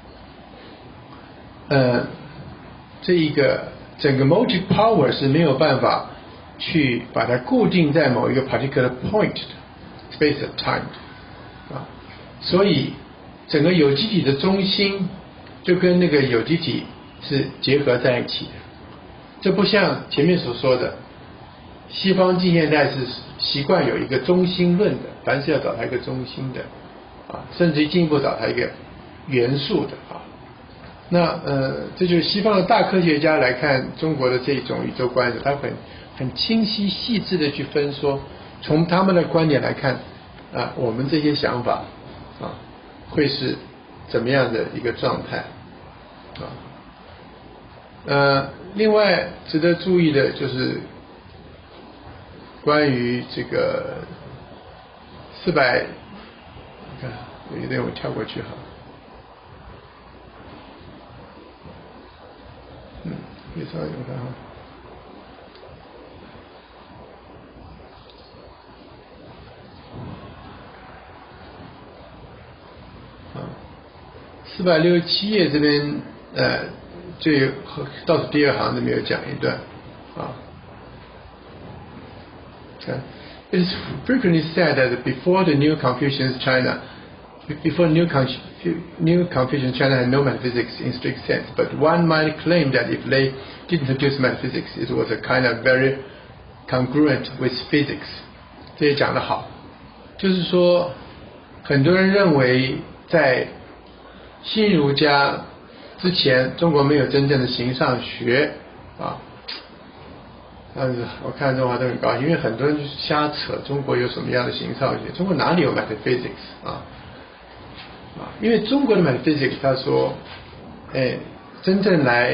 呃，这一个整个 motive power 是没有办法去把它固定在某一个 particular point 的 space and time 啊，所以整个有机体的中心就跟那个有机体是结合在一起的。这不像前面所说的，西方近现代是习惯有一个中心论的，凡是要找它一个中心的啊，甚至进一步找它一个元素的啊。那呃，这就是西方的大科学家来看中国的这种宇宙观，他很很清晰细致的去分说，从他们的观点来看啊，我们这些想法啊会是怎么样的一个状态啊？呃，另外值得注意的就是关于这个四百，你看有一点我跳过去哈。嗯，别稍微我看哈。啊，四百六十七页这边呃，最倒数第二行这边有讲一段啊。It is frequently said that before the New Confucian China, before New, Confu New Confucian China had no metaphysics in strict sense, but one might claim that if they did introduce metaphysics, it was a kind of very congruent with physics. 这也讲得好，就是说，很多人认为在新儒家之前，中国没有真正的形上学啊。但是我看这话都很高兴，因为很多人就是瞎扯中国有什么样的形上学，中国哪里有 metaphysics 啊？啊，因为中国的 metaphysics 他说，哎，真正来，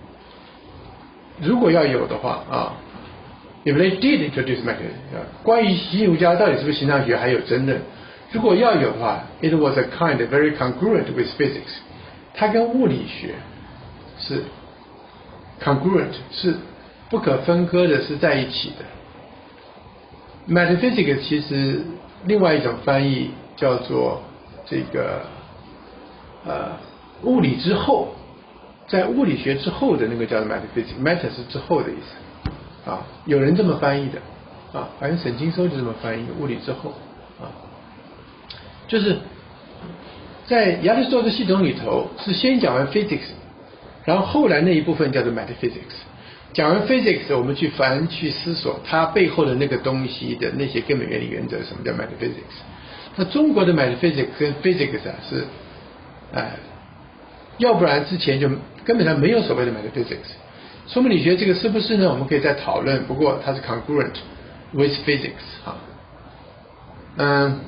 如果要有的话啊 ，if they did introduce metaphysics， 关于新儒家到底是不是形上学还有争论。如果要有的话 ，it was a kind of very congruent with physics， 它跟物理学是 congruent 是不可分割的，是在一起的。metaphysics 其实另外一种翻译叫做这个呃物理之后，在物理学之后的那个叫做 metaphysics，meta 是之后的意思啊，有人这么翻译的啊，反正沈经收就这么翻译，物理之后啊，就是在亚里士多德系统里头是先讲完 physics， 然后后来那一部分叫做 metaphysics。讲完 physics， 我们去反去思索它背后的那个东西的那些根本原理原则，什么叫 metaphysics？ 那中国的 metaphysics 跟 physics 啊是，哎，要不然之前就根本上没有所谓的 metaphysics。说明理学这个是不是呢？我们可以再讨论。不过它是 congruent with physics 啊，嗯，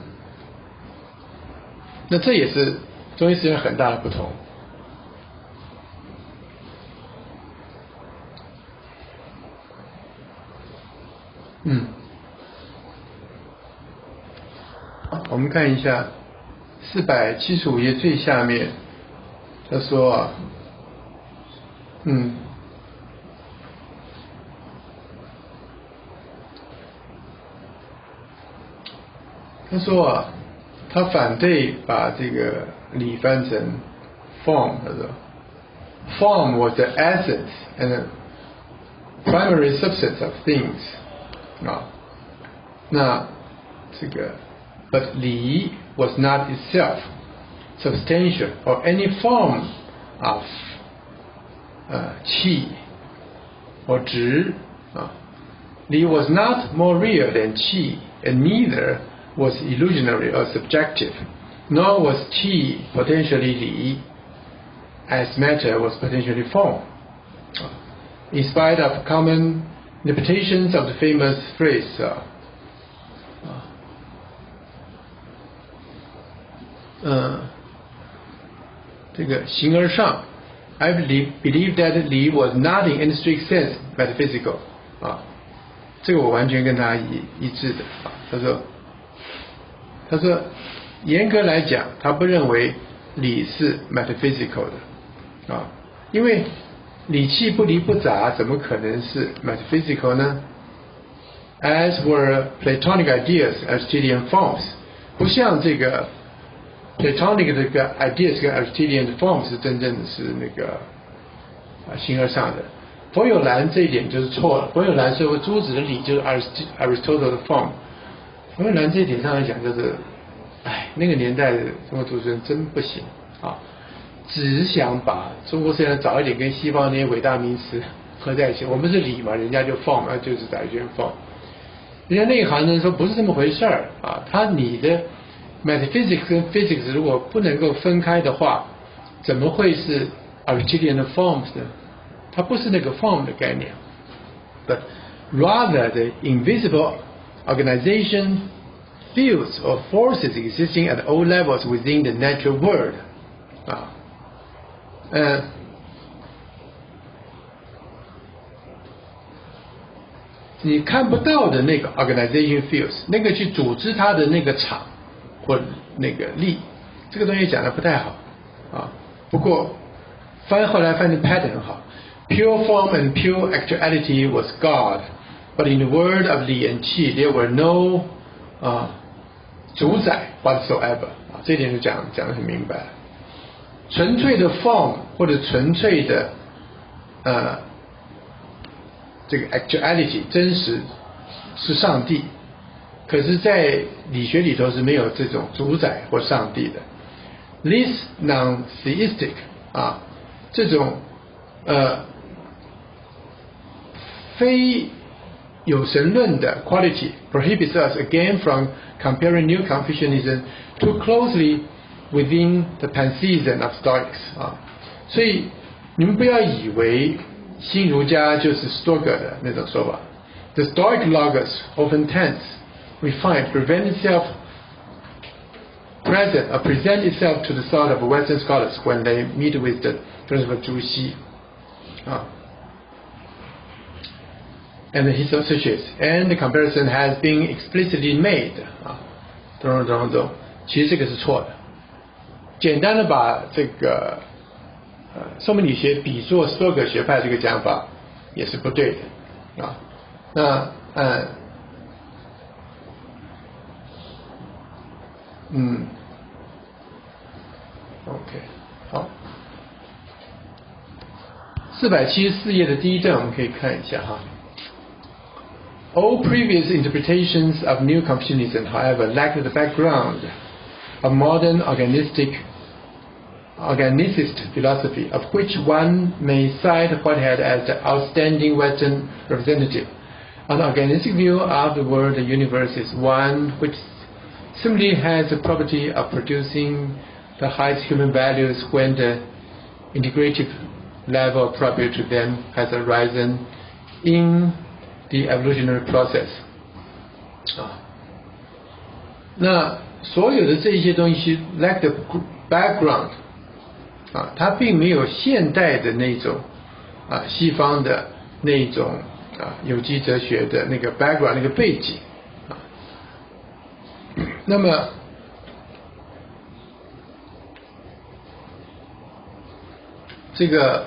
那这也是中医思想很大的不同。嗯，我们看一下四百七十五页最下面，他说啊，嗯，他说啊，他反对把这个理翻成 form， 他说 form was the essence and the primary substance of things。啊，那这个 but 理 was not itself substantial or any form of 呃气 or 质啊，理 was not more real than 气 and neither was illusionary or subjective, nor was 气 potentially 理 as matter was potentially form。 in spite of common interpretations of the famous phrase 啊，啊，嗯，这个形而上 ，I believe believe that Li was not in any strict sense metaphysical 啊，这个我完全跟他一一致的啊。他说，他说严格来讲，他不认为理是 metaphysical 的啊，因为理气不离不杂，怎么可能是 metaphysical 呢 ？As were Platonic ideas, Aristotelian forms， 不像这个 Platonic 的这个 ideas 跟 Aristotelian 的 forms 是真正的是那个啊形而上的。冯友兰这一点就是错了。冯友兰说诸子的理就是 Aristotle 的 form。冯友兰这一点上来讲，就是，哎，那个年代的中国读书人真不行啊。只想把中国思想早一点跟西方那些伟大名词合在一起，我们是理嘛，人家就 form， 那就是宰权 form。人家那一行人说不是这么回事儿啊，他你的 metaphysics 跟 physics 如果不能够分开的话，怎么会是 Aristotelian 的 forms 呢？它不是那个 form 的概念 ，but rather the invisible organization, fields or forces existing at all levels within the natural world 啊。呃，你看不到的那个 organization fields， 那个去组织它的那个场或那个力，这个东西讲的不太好啊。不过翻后来翻的 pattern 很好 ，pure form and pure actuality was God, but in the word of Li and Qi there were no 啊主宰 whatsoever 啊，这一点就讲讲得很明白了。纯粹的 form 或者纯粹的呃这个 actuality 真实是上帝，可是在理学里头是没有这种主宰或上帝的。This non-theistic 啊这种呃非有神论的 quality prohibits us again from comparing New Confucianism too closely within the pantheism of Stoics 啊，所以你们不要以为新儒家就是 Stoic 的那种说法。The Stoic logos often tense, refine, prevent itself present or present itself to the thought of Western scholars when they meet with the principle of Zhu Xi 啊。And his associates, and the comparison has been explicitly made 啊，等等等等，其实这个是错的。简单的把这个呃宋明理学比作斯多葛学派这个讲法也是不对的啊。那呃嗯 ，OK， 好，四百七十四页的第一段我们可以看一下哈。All previous interpretations of New Confucianism, however, lacked the background of modern organistic, organicist philosophy, of which one may cite Whitehead as the outstanding Western representative. An organistic view of the world and universe is one which simply has the property of producing the highest human values when the integrative level appropriate to them has arisen in the evolutionary process 啊，那所有的这些东西 lack the background 啊，它并没有现代的那种啊西方的那种啊有机哲学的那个 background 那个背景啊，那么这个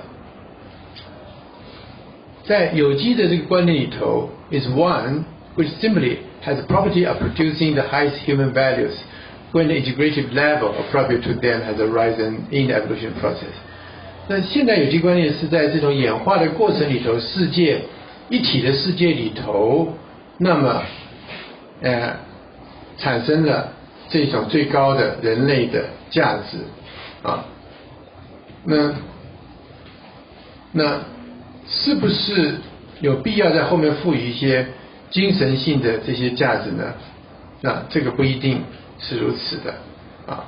在有机的这个观念里头 is one which simply has the property of producing the highest human values when the integrative level appropriate to them has arisen in the evolution process. 那现代有机观念是在这种演化的过程里头，世界一体的世界里头，那么呃产生了这种最高的人类的价值啊，那那是不是有必要在后面赋予一些精神性的这些价值呢？那这个不一定是如此的啊。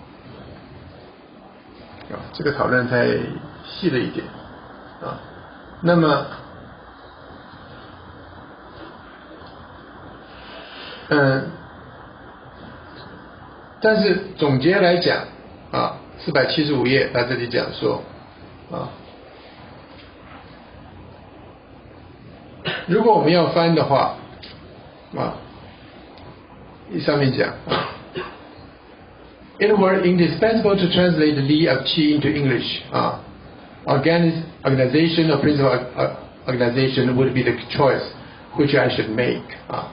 啊，这个讨论太细了一点啊。 那么，嗯，但是总结来讲啊，四百七十五页他这里讲说啊，如果我们要翻的话啊，上面讲。It were indispensable to translate the Li of Qi into English. Uh, organiz, organization or principal uh, organization would be the choice which I should make. 啊，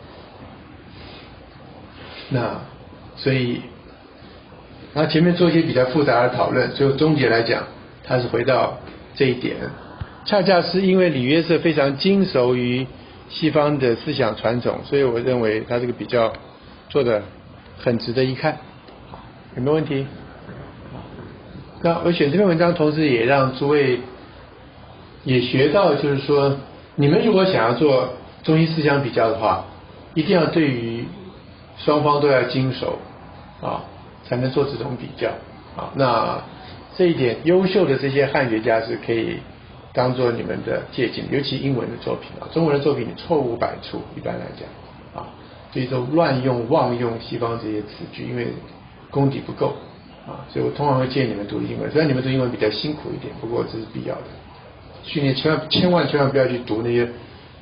那所以，那前面做一些比较复杂的讨论，最后终结来讲，他是回到这一点，恰恰是因为李约瑟非常精熟于西方的思想传统，所以我认为他这个比较做的很值得一看。有没有问题？那我选这篇文章，同时也让诸位也学到，就是说，你们如果想要做中西思想比较的话，一定要对于双方都要精熟啊，才能做这种比较啊。那这一点，优秀的这些汉学家是可以当做你们的借鉴，尤其英文的作品啊，中文的作品错误百出，一般来讲啊，所以说乱用妄用西方这些词句，因为功底不够啊，所以我通常会建议你们读英文。虽然你们读英文比较辛苦一点，不过这是必要的。训练千万千万千万不要去读那些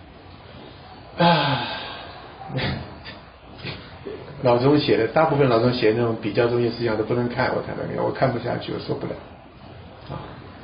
啊，老中写的，大部分老中写的那种比较中西思想都不能看，我坦白讲，我看不下去，我受不了啊。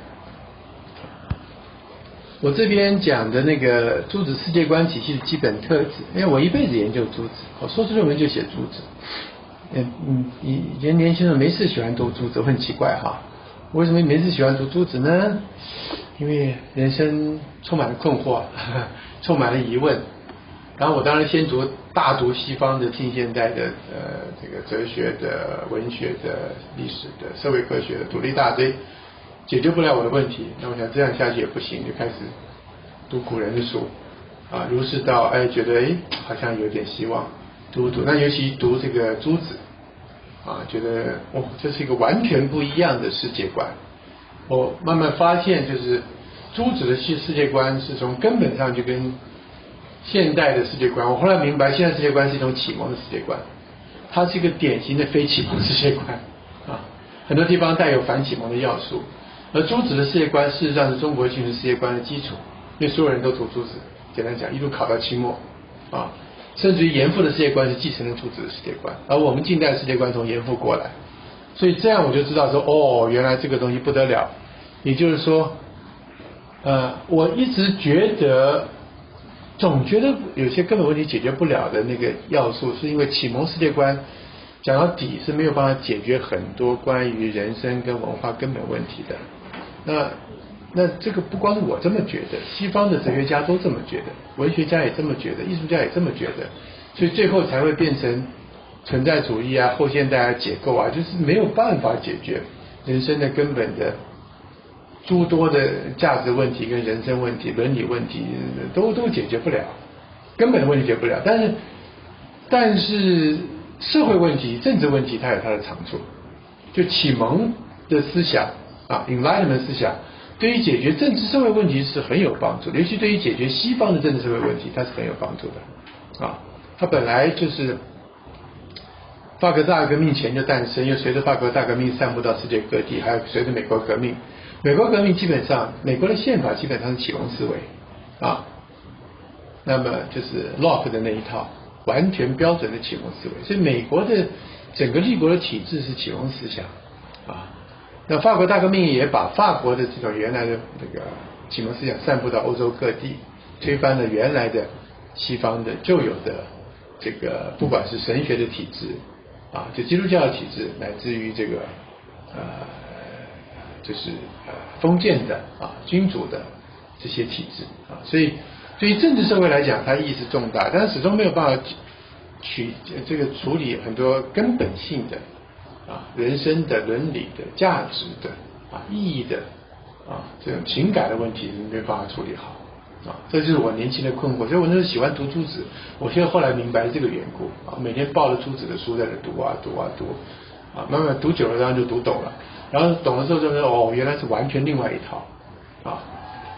我这边讲的那个朱子世界观体系的基本特质，因为我一辈子研究朱子，我硕士论文就写朱子。嗯嗯，以前年轻人没事喜欢读朱子，我很奇怪哈，为什么没事喜欢读朱子呢？因为人生充满了困惑，呵呵充满了疑问。然后我当然先读大读西方的近现代的呃这个哲学的、文学的、历史的、社会科学的，读了一大堆，解决不了我的问题。那我想这样下去也不行，就开始读古人的书啊，儒释道，哎，觉得哎好像有点希望。读读，那尤其读这个朱子啊，觉得哦，这是一个完全不一样的世界观。我慢慢发现，就是朱子的世世界观是从根本上就跟现代的世界观，我后来明白，现代世界观是一种启蒙的世界观，它是一个典型的非启蒙世界观啊，很多地方带有反启蒙的要素。而朱子的世界观事实上是中国形成世界观的基础，因为所有人都读朱子，简单讲，一路考到期末啊。甚至于严复的世界观是继承了朱子的世界观，而我们近代世界观从严复过来，所以这样我就知道说，哦，原来这个东西不得了。也就是说，呃，我一直觉得，总觉得有些根本问题解决不了的那个要素，是因为启蒙世界观讲到底是没有办法解决很多关于人生跟文化根本问题的。那那这个不光是我这么觉得，西方的哲学家都这么觉得，文学家也这么觉得，艺术家也这么觉得，所以最后才会变成存在主义啊、后现代啊、解构啊，就是没有办法解决人生的根本的诸多的价值问题跟人生问题、伦理问题都都解决不了，根本的问题解决不了。但是但是社会问题、政治问题，它有它的长处。就启蒙的思想啊 ，Enlightenment 思想。对于解决政治社会问题是很有帮助的，尤其对于解决西方的政治社会问题，它是很有帮助的啊。它本来就是法国大革命前就诞生，又随着法国大革命散布到世界各地，还有随着美国革命，美国革命基本上，美国的宪法基本上是启蒙思维啊，那么就是 Locke 的那一套完全标准的启蒙思维，所以美国的整个立国的体制是启蒙思想啊。那法国大革命也把法国的这种原来的这个启蒙思想散布到欧洲各地，推翻了原来的西方的旧有的这个不管是神学的体制啊，就基督教的体制，乃至于这个呃就是呃封建的啊君主的这些体制啊，所以对于政治社会来讲，它意义是重大，但是始终没有办法取这个处理很多根本性的。啊，人生的、伦理的、价值的、啊意义的、啊这种情感的问题没办法处理好，啊，这就是我年轻的困惑。所以我那时候喜欢读朱子，我现在后来明白这个缘故啊，每天抱着朱子的书在那读啊读啊读，啊，慢慢读久了，然后就读懂了，然后懂了之后就说哦，原来是完全另外一套，啊，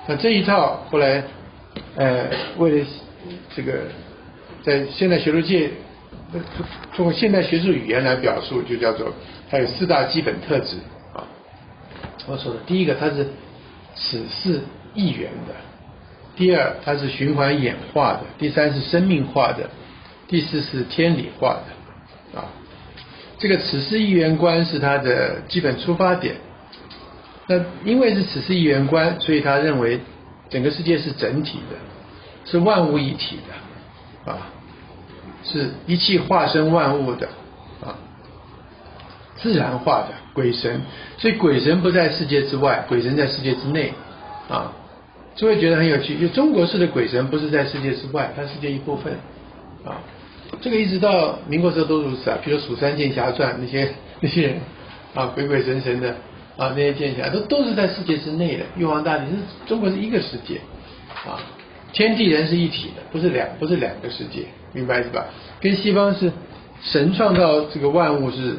那这一套后来，呃，为了这个在现代学术界，通过现代学术语言来表述，就叫做它有四大基本特质啊。我说的第一个，它是此是一元的；第二，它是循环演化的；第三是生命化的；第四是天理化的啊。这个此是一元观是它的基本出发点。那因为是此是一元观，所以他认为整个世界是整体的，是万物一体的啊，是一气化身万物的啊，自然化的鬼神。所以鬼神不在世界之外，鬼神在世界之内啊。就会觉得很有趣，就中国式的鬼神不是在世界之外，它是世界一部分啊。这个一直到民国时候都如此啊。比如《蜀山剑侠传》那些那些人啊，鬼鬼神神的啊，那些剑侠都都是在世界之内的。玉皇大帝是中国是一个世界啊，天地人是一体的，不是两不是两个世界，明白是吧？跟西方是神创造这个万物是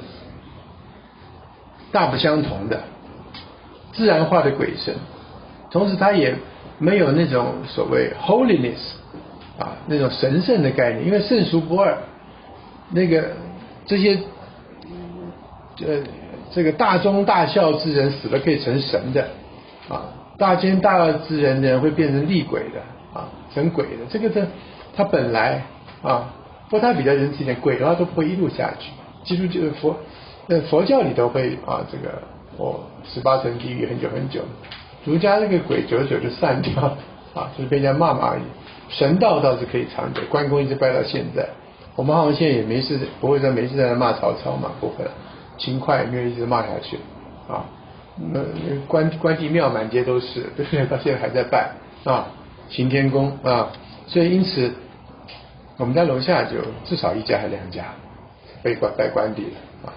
大不相同的，自然化的鬼神，同时他也没有那种所谓 holiness 啊，那种神圣的概念，因为圣俗不二，那个这些呃这个大忠大孝之人死了可以成神的啊，大奸大恶之人呢会变成厉鬼的啊，成鬼的，这个的他本来啊，不过他比较仁慈一点，鬼的话都不会一路下去，基督教佛呃佛教里头会啊这个哦十八层地狱很久很久。儒家这个鬼久久就散掉啊，就是被人家骂骂而已。神道倒是可以长久，关公一直拜到现在。我们好像现在也没事，不会说没事在那骂曹操嘛，不会，勤快也没有一直骂下去啊。那关关帝庙满街都是，对不对？到现在还在拜啊，行天宫啊，所以因此我们家楼下就至少一家还两家被关拜关帝了啊。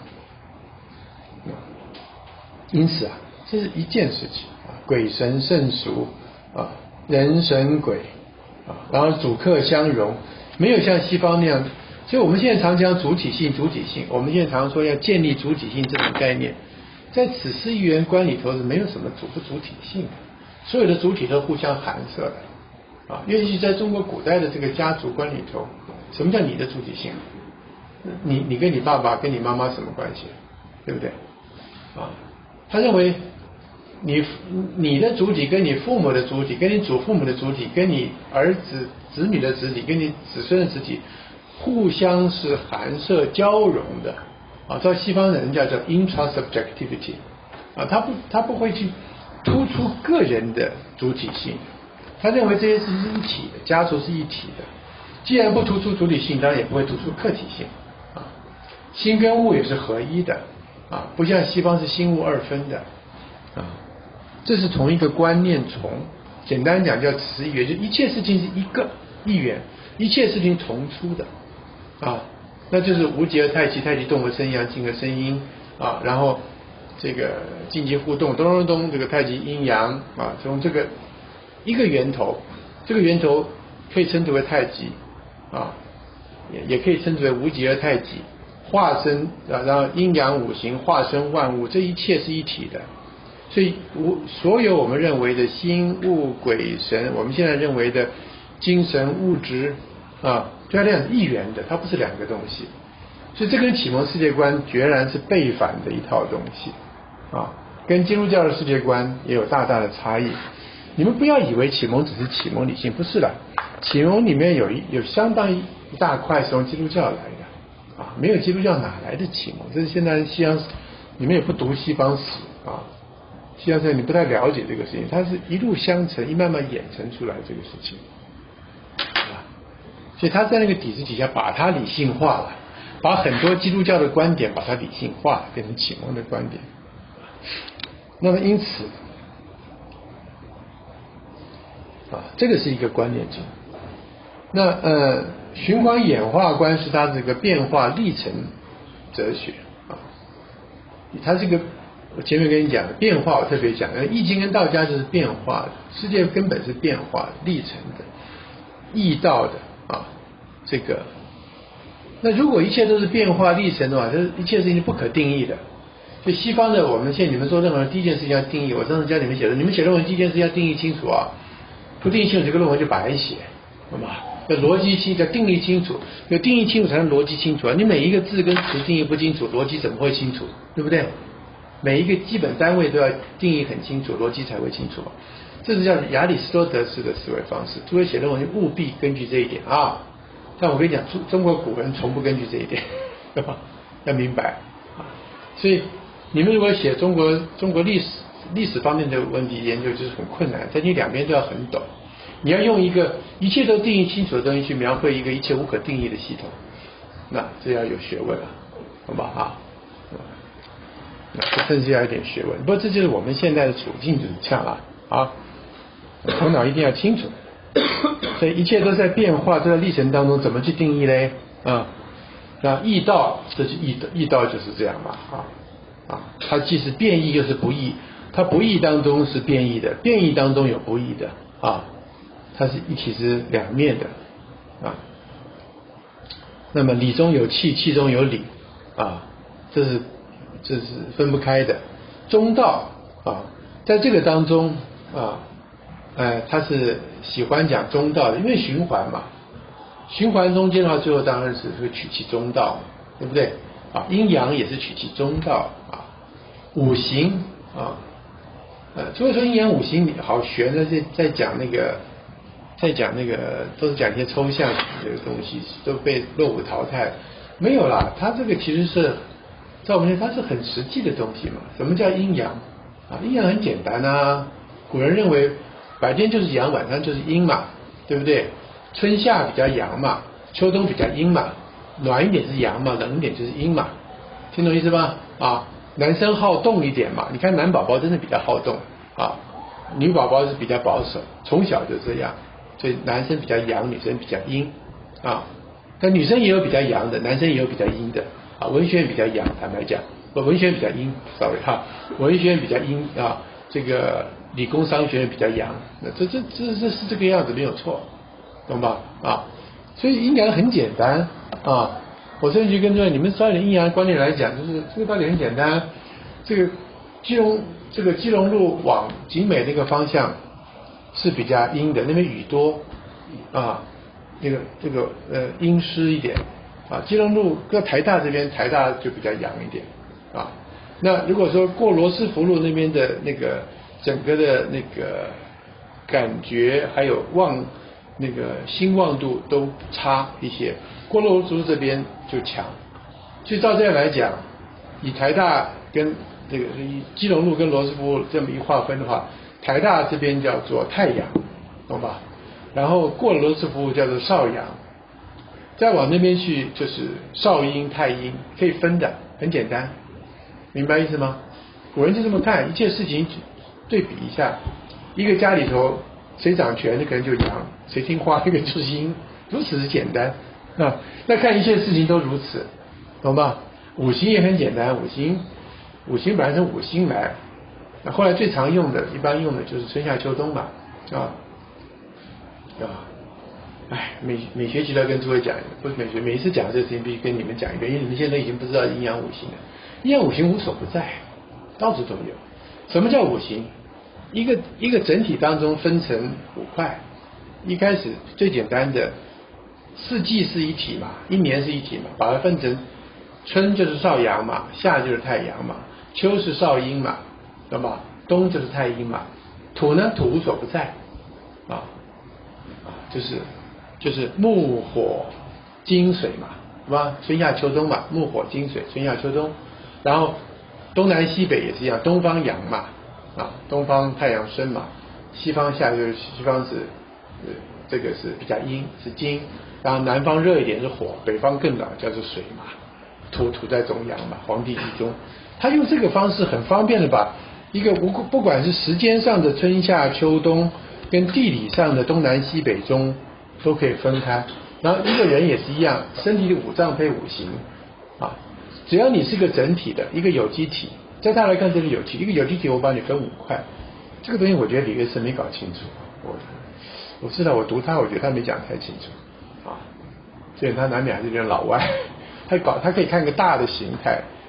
因此啊，这是一件事情。鬼神圣俗啊，人神鬼啊，然后主客相融，没有像西方那样。所以我们现在常讲主体性，主体性，我们现在常说要建立主体性这种概念，在此是一元观里头是没有什么主不主体性的，所有的主体都互相含摄的啊。尤其是在中国古代的这个家族观里头，什么叫你的主体性？你你跟你爸爸跟你妈妈什么关系？对不对？啊，他认为。你你的主体跟你父母的主体，跟你祖父母的主体，跟你儿子子女的子体，跟你子孙的子体，互相是含摄交融的啊。在西方人叫做 intrasubjectivity 啊，他不他不会去突出个人的主体性，他认为这些事情是一体的，家族是一体的。既然不突出主体性，当然也不会突出客体性啊。心跟物也是合一的啊，不像西方是心物二分的啊。这是同一个观念从，简单讲叫此一元，就一切事情是一个一元，一切事情同出的啊，那就是无极而太极，太极动而生阳，静而生阴啊，然后这个静极互动，咚咚咚，这个太极阴阳啊，从这个一个源头，这个源头可以称之为太极啊，也也可以称之为无极而太极，化身啊，然后阴阳五行化身万物，这一切是一体的。所以无所有我们认为的心物鬼神，我们现在认为的精神物质啊，对它来讲是一元的，它不是两个东西。所以这跟启蒙世界观决然是背反的一套东西啊，跟基督教的世界观也有大大的差异。你们不要以为启蒙只是启蒙理性，不是的，启蒙里面有一有相当一大块是从基督教来的啊，没有基督教哪来的启蒙？这是现在西洋，你们也不读西方史啊。西洋史你不太了解这个事情，它是一路相承，一慢慢衍生出来这个事情，啊，所以他在那个底子底下把它理性化了，把很多基督教的观点把它理性化，变成启蒙的观点。那么因此，啊，这个是一个观念性。那呃，循环演化观是它这个变化历程哲学啊，它这个。我前面跟你讲的变化，我特别讲，易经跟道家就是变化的，世界根本是变化历程的，易道的啊，这个。那如果一切都是变化历程的话，这一切事情是不可定义的。 所以西方的我们现在你们做任何第一件事情要定义，我上次教你们写的，你们写论文第一件事要定义清楚啊，不定义清楚这个论文就白写，好吗？要逻辑清，要定义清楚，要定义清楚才能逻辑清楚啊！你每一个字跟词定义不清楚，逻辑怎么会清楚？对不对？每一个基本单位都要定义很清楚，逻辑才会清楚。这是叫亚里士多德式的思维方式。诸位写论文就务必根据这一点啊！但我跟你讲，中中国古人从不根据这一点，对吧？要明白啊！所以你们如果写中国中国历史历史方面的问题研究，就是很困难，但你两边都要很懂。你要用一个一切都定义清楚的东西去描绘一个一切无可定义的系统，那这要有学问了，好不好啊？那这真是要有点学问。不过这就是我们现在的处境就是这样啊啊！头脑一定要清楚，所以一切都在变化，都在历程当中，怎么去定义嘞？啊，那易道，这是易道，易道就是这样嘛啊啊！它既是变异又是不易，它不易当中是变异的，变异当中有不易的啊。它是一体是两面的啊，那么理中有气，气中有理啊，这是这是分不开的。中道啊，在这个当中啊，呃，他是喜欢讲中道的，因为循环嘛，循环中间的话，最后当然是会取其中道，对不对？啊，阴阳也是取其中道啊，五行啊，呃，所以说阴阳五行好玄的，在在讲那个。在讲那个都是讲一些抽象的东西，都被落伍淘汰。没有啦，它这个其实是在我们它是很实际的东西嘛。什么叫阴阳啊？阴阳很简单啊。古人认为白天就是阳，晚上就是阴嘛，对不对？春夏比较阳嘛，秋冬比较阴嘛，暖一点是阳嘛，冷一点就是阴嘛，听懂意思吧？啊，男生好动一点嘛，你看男宝宝真的比较好动啊，女宝宝是比较保守，从小就这样。所以男生比较阳，女生比较阴啊。但女生也有比较阳的，男生也有比较阴的啊。文学院比较阳，坦白讲，我文学院比较阴 ，sorry 哈，文学院比较阴啊。这个理工商学院比较阳，那这这这这是这个样子没有错，懂吧？啊，所以阴阳很简单啊。我甚至去跟各位，你们稍微的阴阳观念来讲，就是这个道理很简单。这个基隆这个基隆路往景美那个方向。是比较阴的，那边雨多啊，那个这个呃阴湿一点啊。基隆路搁台大这边，台大就比较阳一点啊。那如果说过罗斯福路那边的那个整个的那个感觉还有望那个兴旺度都差一些，过罗斯福这边就强。所以照这样来讲，以台大跟这个以基隆路跟罗斯福路这么一划分的话。台大这边叫做太阳，懂吧？然后过了罗斯福叫做少阳，再往那边去就是少阴、太阴，可以分的，很简单，明白意思吗？古人就这么看，一切事情对比一下，一个家里头谁掌权，那可能就阳；谁听话，那个就是阴，如此之简单啊。那看一切事情都如此，懂吧？五行也很简单，五行五行本来是五行来。那后来最常用的，一般用的就是春夏秋冬嘛，啊啊，哎，每每学期都要跟诸位讲，不是每学每一次讲这个事情必须跟你们讲一遍，因为你们现在已经不知道阴阳五行了。阴阳五行无所不在，到处都有。什么叫五行？一个一个整体当中分成五块，一开始最简单的四季是一体嘛，一年是一体嘛，把它分成春就是少阳嘛，夏就是太阳嘛，秋是少阴嘛。懂吧？冬就是太阴嘛，土呢？土无所不在啊啊，就是就是木火金水嘛，是吧？春夏秋冬嘛，木火金水，春夏秋冬。然后东南西北也是一样，东方阳嘛，啊，东方太阳升嘛，西方下就是西方是呃这个是比较阴，是金。然后南方热一点是火，北方更冷叫做水嘛，土土在中央嘛，黄帝集中。他用这个方式很方便的把一个不不管是时间上的春夏秋冬，跟地理上的东南西北中都可以分开。然后一个人也是一样，身体的五脏配五行啊，只要你是个整体的一个有机体，在他来看这个有机一个有机体，我把你分五块。这个东西我觉得李约瑟没搞清楚，我我知道我读他，我觉得他没讲太清楚啊，所以他难免还是有点老外。他搞他可以看个大的形态，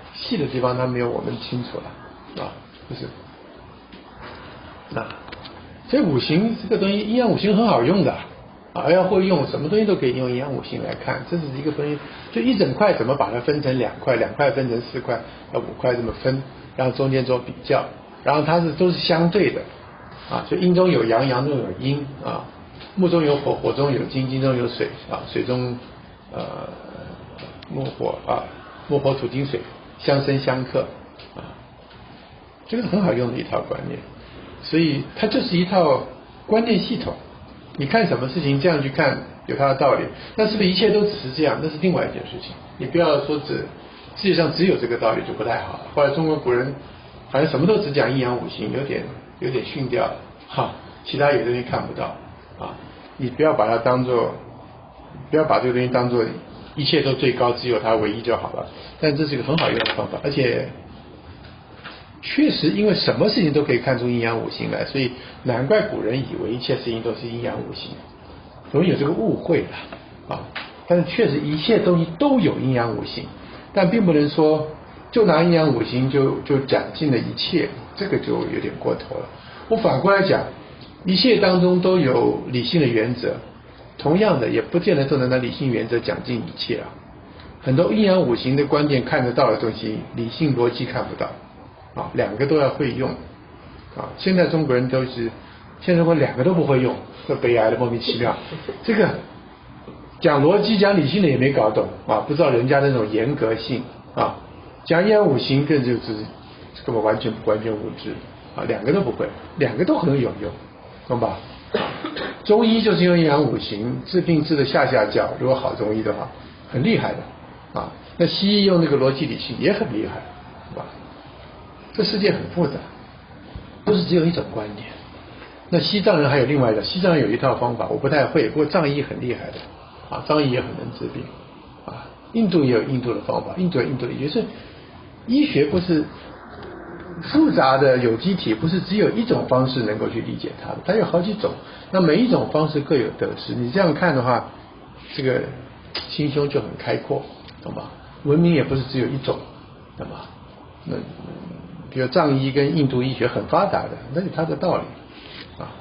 细的地方他没有我们清楚了啊，就是啊，所以五行这个东西，阴阳五行很好用的啊，要会用，什么东西都可以用阴阳五行来看，这是一个东西，就一整块怎么把它分成两块，两块分成四块，要五块这么分，然后中间做比较，然后它是都是相对的啊，所以阴中有阳，阳中有阴啊，木中有火，火中有金，金中有水啊，水中呃木火啊，木火土金水相生相克啊，这个很好用的一套观念，所以它就是一套观念系统。你看什么事情这样去看有它的道理，那是不是一切都只是这样？那是另外一件事情。你不要说只世界上只有这个道理就不太好。后来中国古人好像什么都只讲阴阳五行，有点有点训掉了哈，其他有的东西看不到啊。你不要把它当做，不要把这个东西当做一切都最高，只有它唯一就好了。但这是一个很好用的方法，而且确实因为什么事情都可以看出阴阳五行来，所以难怪古人以为一切事情都是阴阳五行，容易有这个误会了啊。但是确实一切东西都有阴阳五行，但并不能说就拿阴阳五行就就讲尽了一切，这个就有点过头了。我反过来讲，一切当中都有理性的原则，同样的也不见得都能拿理性原则讲尽一切啊。很多阴阳五行的观点看得到的东西，理性逻辑看不到啊，两个都要会用啊。现在中国人都是，现在中国两个都不会用，这悲哀的莫名其妙。这个讲逻辑讲理性的也没搞懂啊，不知道人家那种严格性啊。讲阴阳五行更就是根本完全完全无知啊，两个都不会，两个都很有用，懂吧？中医就是用阴阳五行治病治的下下脚，如果好中医的话，很厉害的啊。那西医用那个逻辑理性也很厉害，是吧？这世界很复杂，不是只有一种观点。那西藏人还有另外的，西藏人有一套方法，我不太会，不过藏医很厉害的啊，藏医也很能治病啊。印度也有印度的方法，印度有印度的，也是医学不是复杂的有机体，不是只有一种方式能够去理解它的，它有好几种，那每一种方式各有得失。你这样看的话，这个心胸就很开阔，懂吧？文明也不是只有一种，懂吧？那比如藏医跟印度医学很发达的，那有它的道理啊。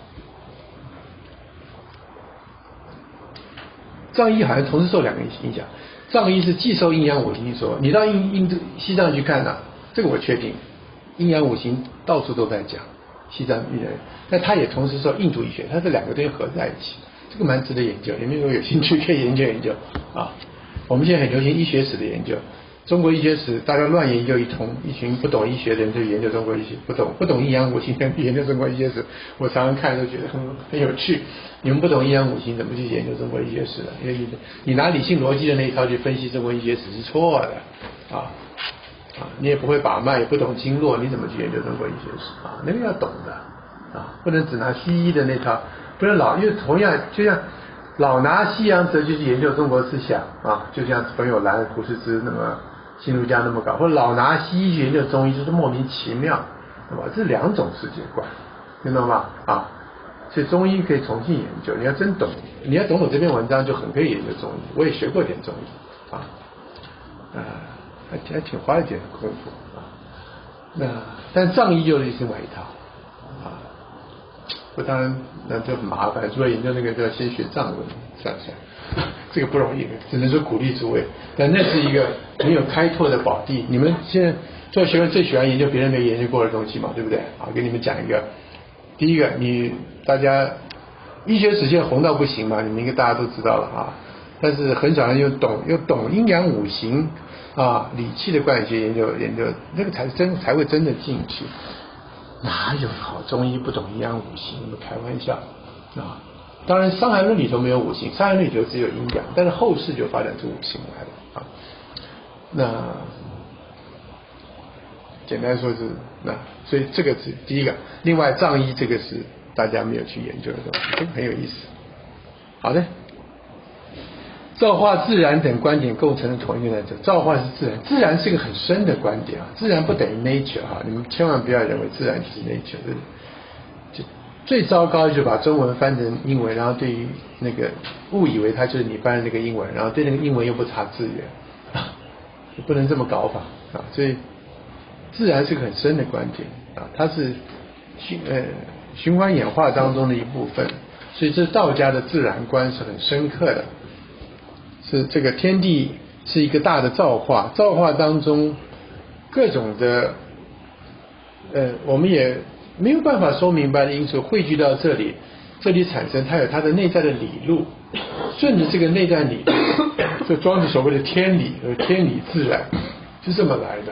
藏医好像同时受两个影响，藏医是既受阴阳五行说，你到印印度西藏去看啊，这个我确定，阴阳五行到处都在讲，西藏医人，但他也同时受印度医学，它这两个东西合在一起，这个蛮值得研究，你们如果有兴趣可以研究研究啊。我们现在很流行医学史的研究，中国医学史大家乱研究一通，一群不懂医学的人就研究中国医学，不懂不懂阴阳五行的研究中国医学史，我常常看都觉得很很有趣。你们不懂阴阳五行，怎么去研究中国医学史的？因为你拿理性逻辑的那一套去分析中国医学史是错的啊啊！你也不会把脉，也不懂经络，你怎么去研究中国医学史啊？那个要懂的啊，不能只拿西医的那套，不能老因为同样就像。老拿西洋哲学去研究中国思想啊，就像冯友兰、胡适之那么新儒家那么搞，或者老拿西医去研究中医，就是莫名其妙，对吧？这是两种世界观，听懂吗？啊，所以中医可以重新研究，你要真懂，你要懂我这篇文章就很可以研究中医，我也学过点中医啊，啊，还还挺花一点功夫啊。那但藏医又是另外一套啊。不，当然那就很麻烦，除了研究那个就要先学藏文，算了算了，这个不容易，只能说鼓励诸位。但那是一个很有开拓的宝地。你们现在做学问最喜欢研究别人没研究过的东西嘛，对不对？好，给你们讲一个。第一个，你大家医学史现在红到不行嘛，你们应该大家都知道了啊。但是很少人又懂又懂阴阳五行啊、理气的关系研究研究，那个才真才会真的进去。哪有好中医不懂阴阳五行？你们开玩笑啊！当然，《伤寒论》里头没有五行，《伤寒论》里头只有阴阳，但是后世就发展出五行来了啊。那简单说是那，所以这个是第一个。另外，藏医这个是大家没有去研究的东西，这个很有意思。好的。造化自然等观点构成的同一个原则，造化是自然，自然是一个很深的观点啊，自然不等于 nature 哈，你们千万不要认为自然就是 nature， 就最糟糕就把中文翻成英文，然后对于那个误以为它就是你翻的那个英文，然后对那个英文又不查字源，不能这么搞法啊，所以自然是个很深的观点啊，它是循呃循环演化当中的一部分，所以这道家的自然观是很深刻的，是这个天地是一个大的造化，造化当中各种的呃我们也没有办法说明白的因素汇聚到这里，这里产生它有它的内在的理路，顺着这个内在理路，就庄子所谓的天理和天理自然是这么来的。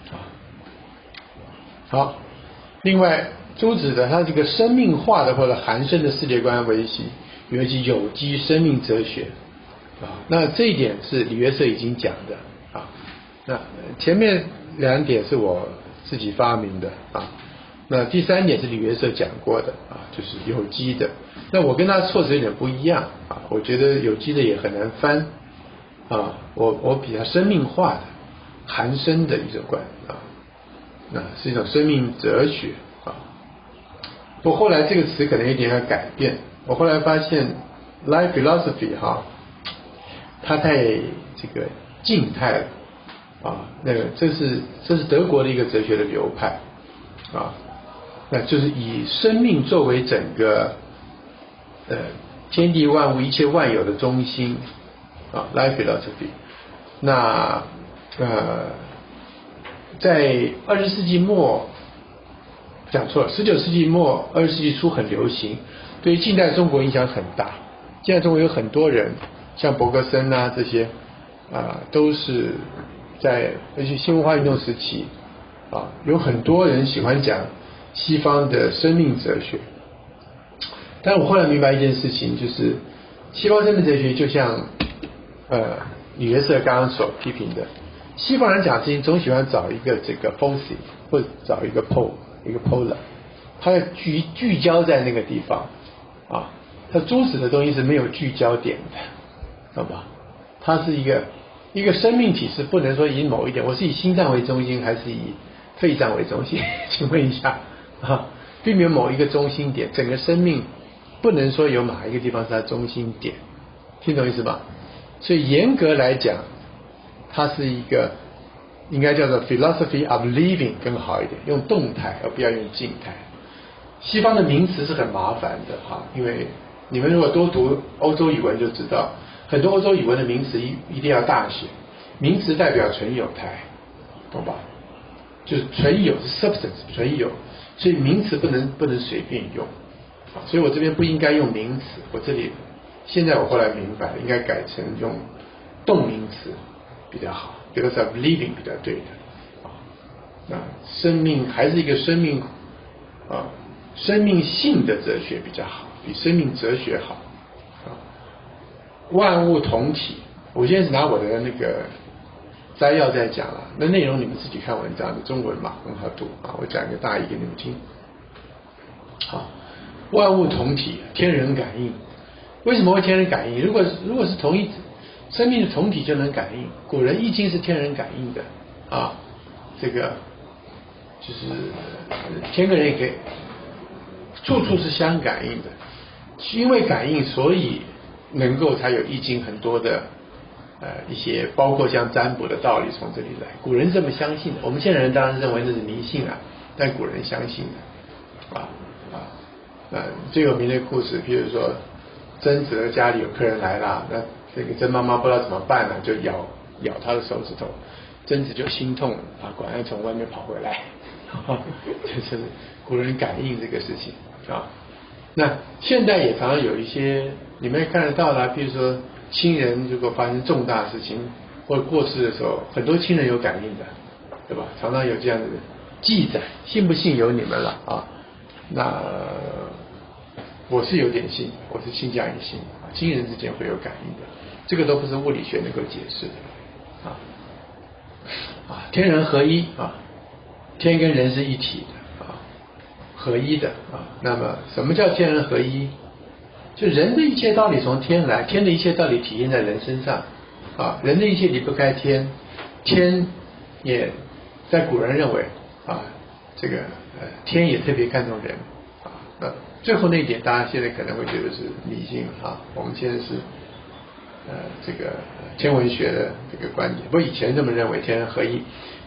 好，另外朱子的他这个生命化的或者含生的世界观维系，尤其有机生命哲学啊，那这一点是李约瑟已经讲的啊。那前面两点是我自己发明的啊，那第三点是李约瑟讲过的啊，就是有机的。那我跟他措辞有点不一样啊，我觉得有机的也很难翻啊，我我比较生命化的含生的一种观啊。那是一种生命哲学啊，不过后来这个词可能有点要改变。我后来发现 life philosophy 哈，它太这个静态了啊，那个这是这是德国的一个哲学的流派啊，那就是以生命作为整个呃天地万物一切万有的中心啊 life philosophy。那呃。在二十世纪末，讲错了，十九世纪末二十世纪初很流行，对于近代中国影响很大。近代中国有很多人，像柏格森啊这些啊，都是在而且新文化运动时期啊，有很多人喜欢讲西方的生命哲学。但我后来明白一件事情，就是西方生命哲学就像呃李约瑟刚刚所批评的。西方人讲事情总喜欢找一个这个 foci 或者找一个 pole 一个 polar， 他要聚聚焦在那个地方啊。他朱子的东西是没有聚焦点的，好吧？它是一个一个生命体是不能说以某一点，我是以心脏为中心还是以肺脏为中心？请问一下啊，并没有某一个中心点，整个生命不能说有哪一个地方是它中心点，听懂意思吧？所以严格来讲。它是一个应该叫做 philosophy of living 更好一点，用动态而不要用静态。西方的名词是很麻烦的哈，因为你们如果多读欧洲语文就知道，很多欧洲语文的名词一一定要大写，名词代表纯有态，懂吧？就是纯有是 substance 纯有，所以名词不能不能随便用啊，所以我这边不应该用名词，我这里现在我后来明白了，应该改成用动名词。比较好 because of living 比较对的啊，那生命还是一个生命啊，生命性的哲学比较好，比生命哲学好啊。万物同体，我现在是拿我的那个摘要在讲了，那内容你们自己看文章，中文嘛很好读啊，我讲一个大意给你们听。好，万物同体，天人感应，为什么会天人感应？如果如果是同一生命的同体就能感应，古人易经是天人感应的啊，这个就是天跟人也可以，处处是相感应的，因为感应所以能够才有易经很多的呃一些包括像占卜的道理从这里来，古人这么相信的，我们现在人当然认为那是迷信啊，但古人相信的啊啊呃最有名的故事，比如说曾子的家里有客人来了，那这个曾妈妈不知道怎么办呢，就咬咬他的手指头，曾子就心痛啊，赶快从外面跑回来，这是古人感应这个事情啊。那现代也常常有一些你们也看得到啦，比如说亲人如果发生重大事情或者过世的时候，很多亲人有感应的，对吧？常常有这样的记载，信不信由你们了啊。那我是有点信，我是倾向于信啊，亲人之间会有感应的，这个都不是物理学能够解释的啊啊，天人合一啊，天跟人是一体的啊，合一的啊。那么什么叫天人合一？就人的一切道理从天来，天的一切道理体现在人身上啊，人的一切离不开天，天也在古人认为啊，这个呃天也特别看重人啊。那最后那一点，大家现在可能会觉得是迷信啊。我们现在是呃这个天文学的这个观点，不过以前这么认为，天人合一。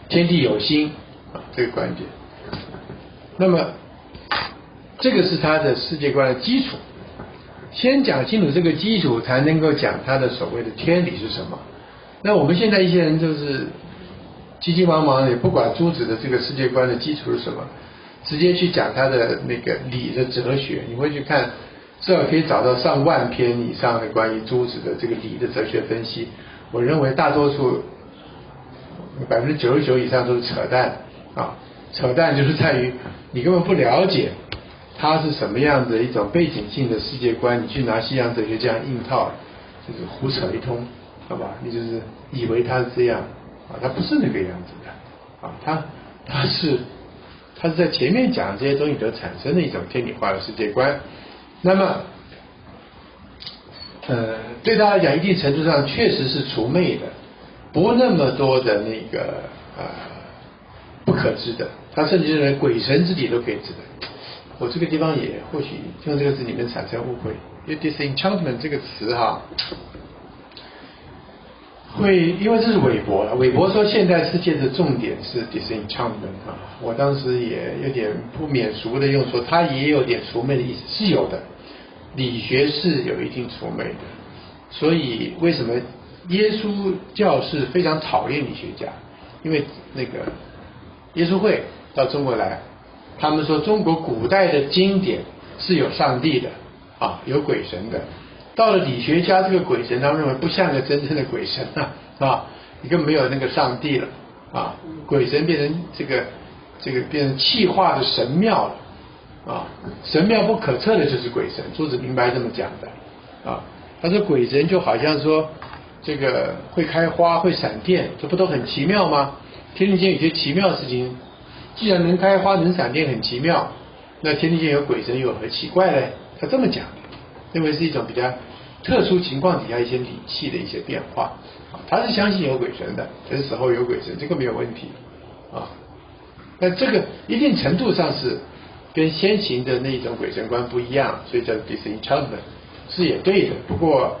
天地有心啊，这个关键。那么这个是他的世界观的基础，先讲清楚这个基础，才能够讲他的所谓的天理是什么。那我们现在一些人就是急急忙忙，也不管朱子的这个世界观的基础是什么，直接去讲他的那个理的哲学。你会去看，至少可以找到上万篇以上的关于朱子的这个理的哲学分析。我认为大多数百分之九十九以上都是扯淡啊！扯淡就是在于你根本不了解它是什么样的一种背景性的世界观，你去拿西洋哲学这样硬套，就是胡扯一通，好吧？你就是以为它是这样啊，它不是那个样子的啊，它它是它是在前面讲这些东西得产生的一种天理化的世界观。那么呃，对他来讲，一定程度上确实是除魅的，不那么多的那个呃不可知的，他甚至认为鬼神之体都可以知的。我这个地方也或许用这个字里面产生误会，因为 disenchantment 这个词哈，会因为这是韦伯了，韦伯说现代世界的重点是 disenchantment 啊，我当时也有点不免俗的用说，他也有点除魅的意思，是有的。理学是有一定除魅的，所以为什么耶稣教是非常讨厌理学家？因为那个耶稣会到中国来，他们说中国古代的经典是有上帝的啊，有鬼神的。到了理学家，这个鬼神他们认为不像个真正的鬼神啊，啊，你根本没有那个上帝了啊，鬼神变成这个这个变成气化的神庙了。啊，神妙不可测的就是鬼神，朱子明白这么讲的啊。他说鬼神就好像说这个会开花会闪电，这不都很奇妙吗？天地间有些奇妙的事情，既然能开花能闪电很奇妙，那天地间有鬼神有何奇怪呢？他这么讲，认为是一种比较特殊情况底下一些理气的一些变化啊。他是相信有鬼神的，这时候有鬼神，这个没有问题啊。那这个一定程度上是跟先行的那种鬼神观不一样，所以叫 disenchantment 是也对的，不过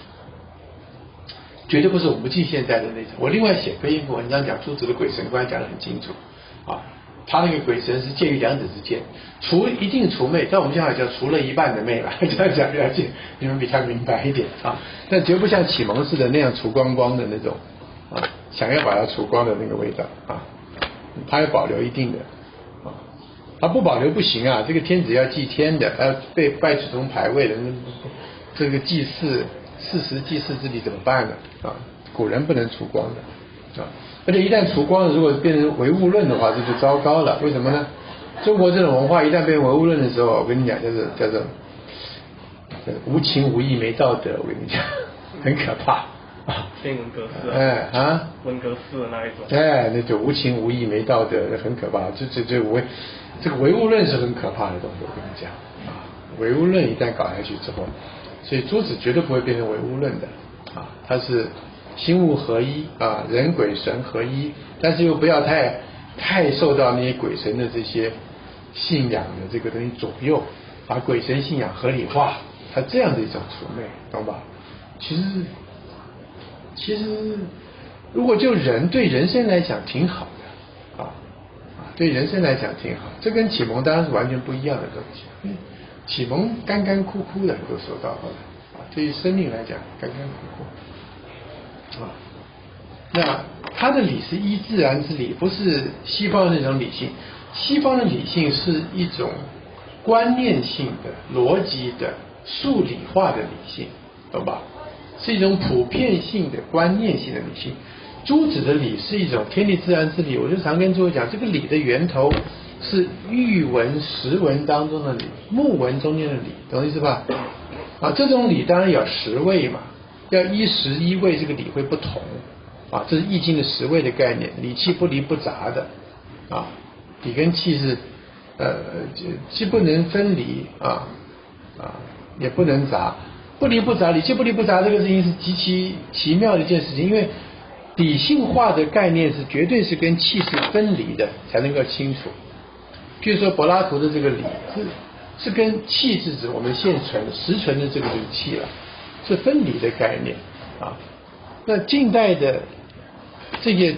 绝对不是我们记现在的那种。我另外写过一篇文章讲朱子的鬼神观，讲得很清楚啊，他那个鬼神是介于两者之间，除一定除魅，在我们现在叫除了一半的魅了，这样讲了解你们比较明白一点啊，但绝不像启蒙式的那样除光光的那种啊，想要把它除光的那个味道啊，他要保留一定的。他不保留不行啊！这个天子要祭天的，要被拜祖宗牌位的，这个祭祀事实祭祀之礼怎么办呢？啊，古人不能除光的啊！而且一旦除光了，如果变成唯物论的话，这就糟糕了。为什么呢？中国这种文化一旦变成唯物论的时候，我跟你讲，就是叫做无情无义没道德。我跟你讲，很可怕啊！ 变文革式， 哎啊， 文革式的那一种， 哎，那就无情无义没道德，很可怕。这这这唯这个唯物论是很可怕的东西，我跟你讲啊，唯物论一旦搞下去之后，所以朱子绝对不会变成唯物论的啊，他是心物合一啊，人鬼神合一，但是又不要太太受到那些鬼神的这些信仰的这个东西左右，把鬼神信仰合理化，他这样的一种除魅，懂吧？其实其实如果就人对人生来讲挺好的啊。对人生来讲挺好，这跟启蒙当然是完全不一样的东西。嗯，启蒙干干枯枯的，都说到后来啊，对于生命来讲干干枯枯啊。那他的理是依自然之理，不是西方的那种理性。西方的理性是一种观念性的、逻辑的、数理化的理性，懂吧？是一种普遍性的、观念性的理性。朱子的理是一种天地自然之理，我就常跟诸位讲，这个理的源头是玉文、石文当中的理，木文中间的理，懂意思吧？啊，这种理当然有十位嘛，要依十一位，这个理会不同啊，这是易经的十位的概念，理气不离不杂的啊，理跟气是呃既不能分离啊啊，也不能杂，不离不杂，理气不离不杂这个事情是极其奇妙的一件事情，因为理性化的概念是绝对是跟气是分离的，才能够清楚。譬如说柏拉图的这个理是是跟气是指我们现存实存的这个就是气了，是分离的概念啊。那近代的这些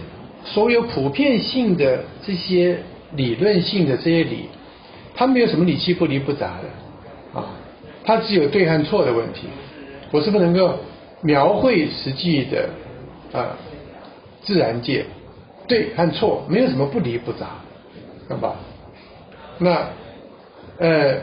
所有普遍性的这些理论性的这些理，它没有什么理气不离不杂的啊，它只有对和错的问题。我是不是能够描绘实际的啊自然界对和错，没有什么不离不杂，对吧？那呃，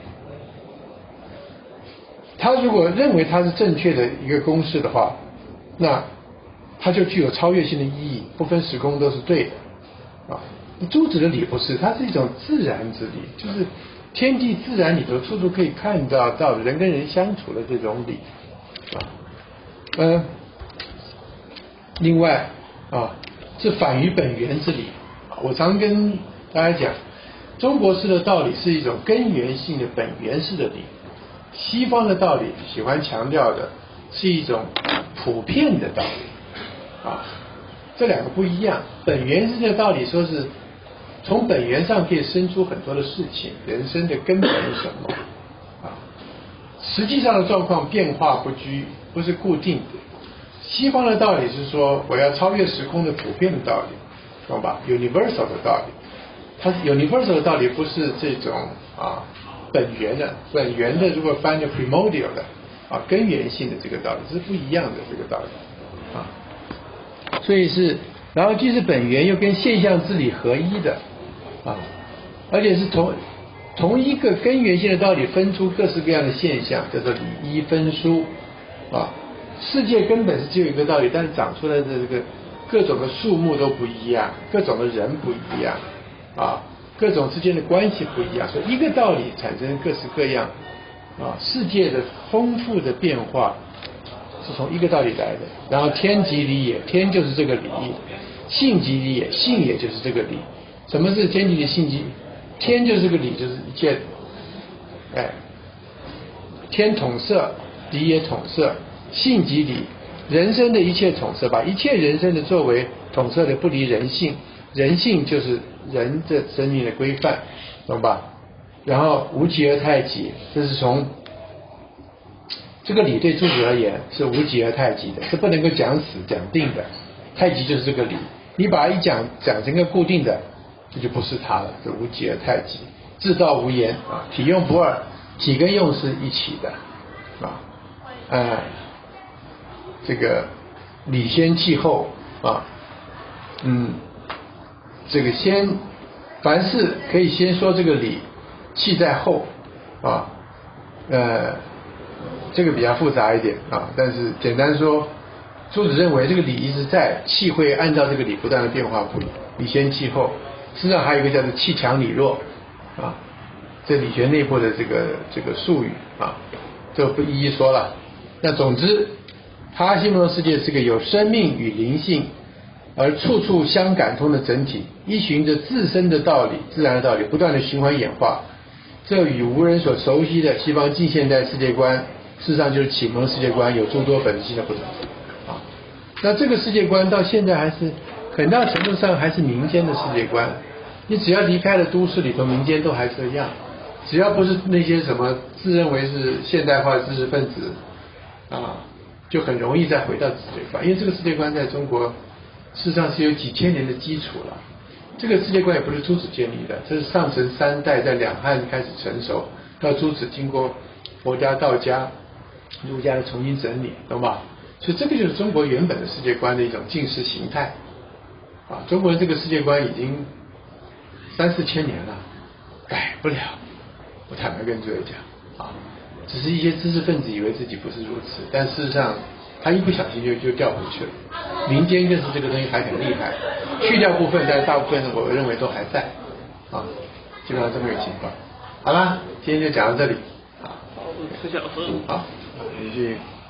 他如果认为它是正确的一个公式的话，那它就具有超越性的意义，不分时空都是对的啊。朱子的理不是，它是一种自然之理，就是天地自然里头处处可以看到到人跟人相处的这种理啊。嗯、呃，另外啊，是反于本源之理。我常跟大家讲，中国式的道理是一种根源性的本源式的理，西方的道理喜欢强调的是一种普遍的道理啊，这两个不一样。本源式的道理说是从本源上可以生出很多的事情，人生的根本是什么啊？实际上的状况变化不居，不是固定的。西方的道理是说我要超越时空的普遍的道理，懂吧 ？universal 的道理，它 universal 的道理不是这种啊本源的，本源的如果翻译 primordial 的啊根源性的这个道理，这是不一样的这个道理啊。所以是，然后既是本源又跟现象之理合一的啊，而且是同同一个根源性的道理分出各式各样的现象，叫做理一分殊啊。世界根本是只有一个道理，但是长出来的这个各种的树木都不一样，各种的人不一样啊，各种之间的关系不一样，所以一个道理产生各式各样啊世界的丰富的变化是从一个道理来的。然后天即理也，天就是这个理；性即理也，性也就是这个理。什么是天即理性即？天就是个理，就是一切，哎，天统摄，理也统摄。性即理，人生的一切统摄，把一切人生的作为统摄的不离人性，人性就是人的生命的规范，懂吧？然后无极而太极，这是从这个理对朱子而言是无极而太极的，是不能够讲死讲定的，太极就是这个理，你把它一讲讲成一个固定的，这就不是它了，是无极而太极，至道无言啊，体用不二，体跟用是一起的啊，呃。这个理先气后啊，嗯，这个先凡事可以先说这个理，气在后啊，呃，这个比较复杂一点啊，但是简单说，朱子认为这个理一直在，气会按照这个理不断的变化不已，理先气后。事实上还有一个叫做气强理弱啊，这理学内部的这个这个术语啊，这不一一说了。那总之。他心目中世界是个有生命与灵性而处处相感通的整体，依循着自身的道理、自然的道理，不断的循环演化。这与无人所熟悉的西方近现代世界观，事实上就是启蒙世界观，有诸多本质性的不同啊。那这个世界观到现在还是很大程度上还是民间的世界观。你只要离开了都市里头，民间都还这样。只要不是那些什么自认为是现代化的知识分子啊。就很容易再回到世界观，因为这个世界观在中国事实上是有几千年的基础了。这个世界观也不是朱子建立的，这是上承三代在两汉开始成熟，到朱子经过佛家、道家、儒家的重新整理，懂吧？所以这个就是中国原本的世界观的一种进食形态啊。中国人这个世界观已经三四千年了，改不了。我坦白跟诸位讲啊。只是一些知识分子以为自己不是如此，但事实上他一不小心就就掉回去了。民间认识这个东西还很厉害，去掉部分，但是大部分我认为都还在啊，基本上这么个情况。好啦，今天就讲到这里啊。 好，吃小喝。 好，继续。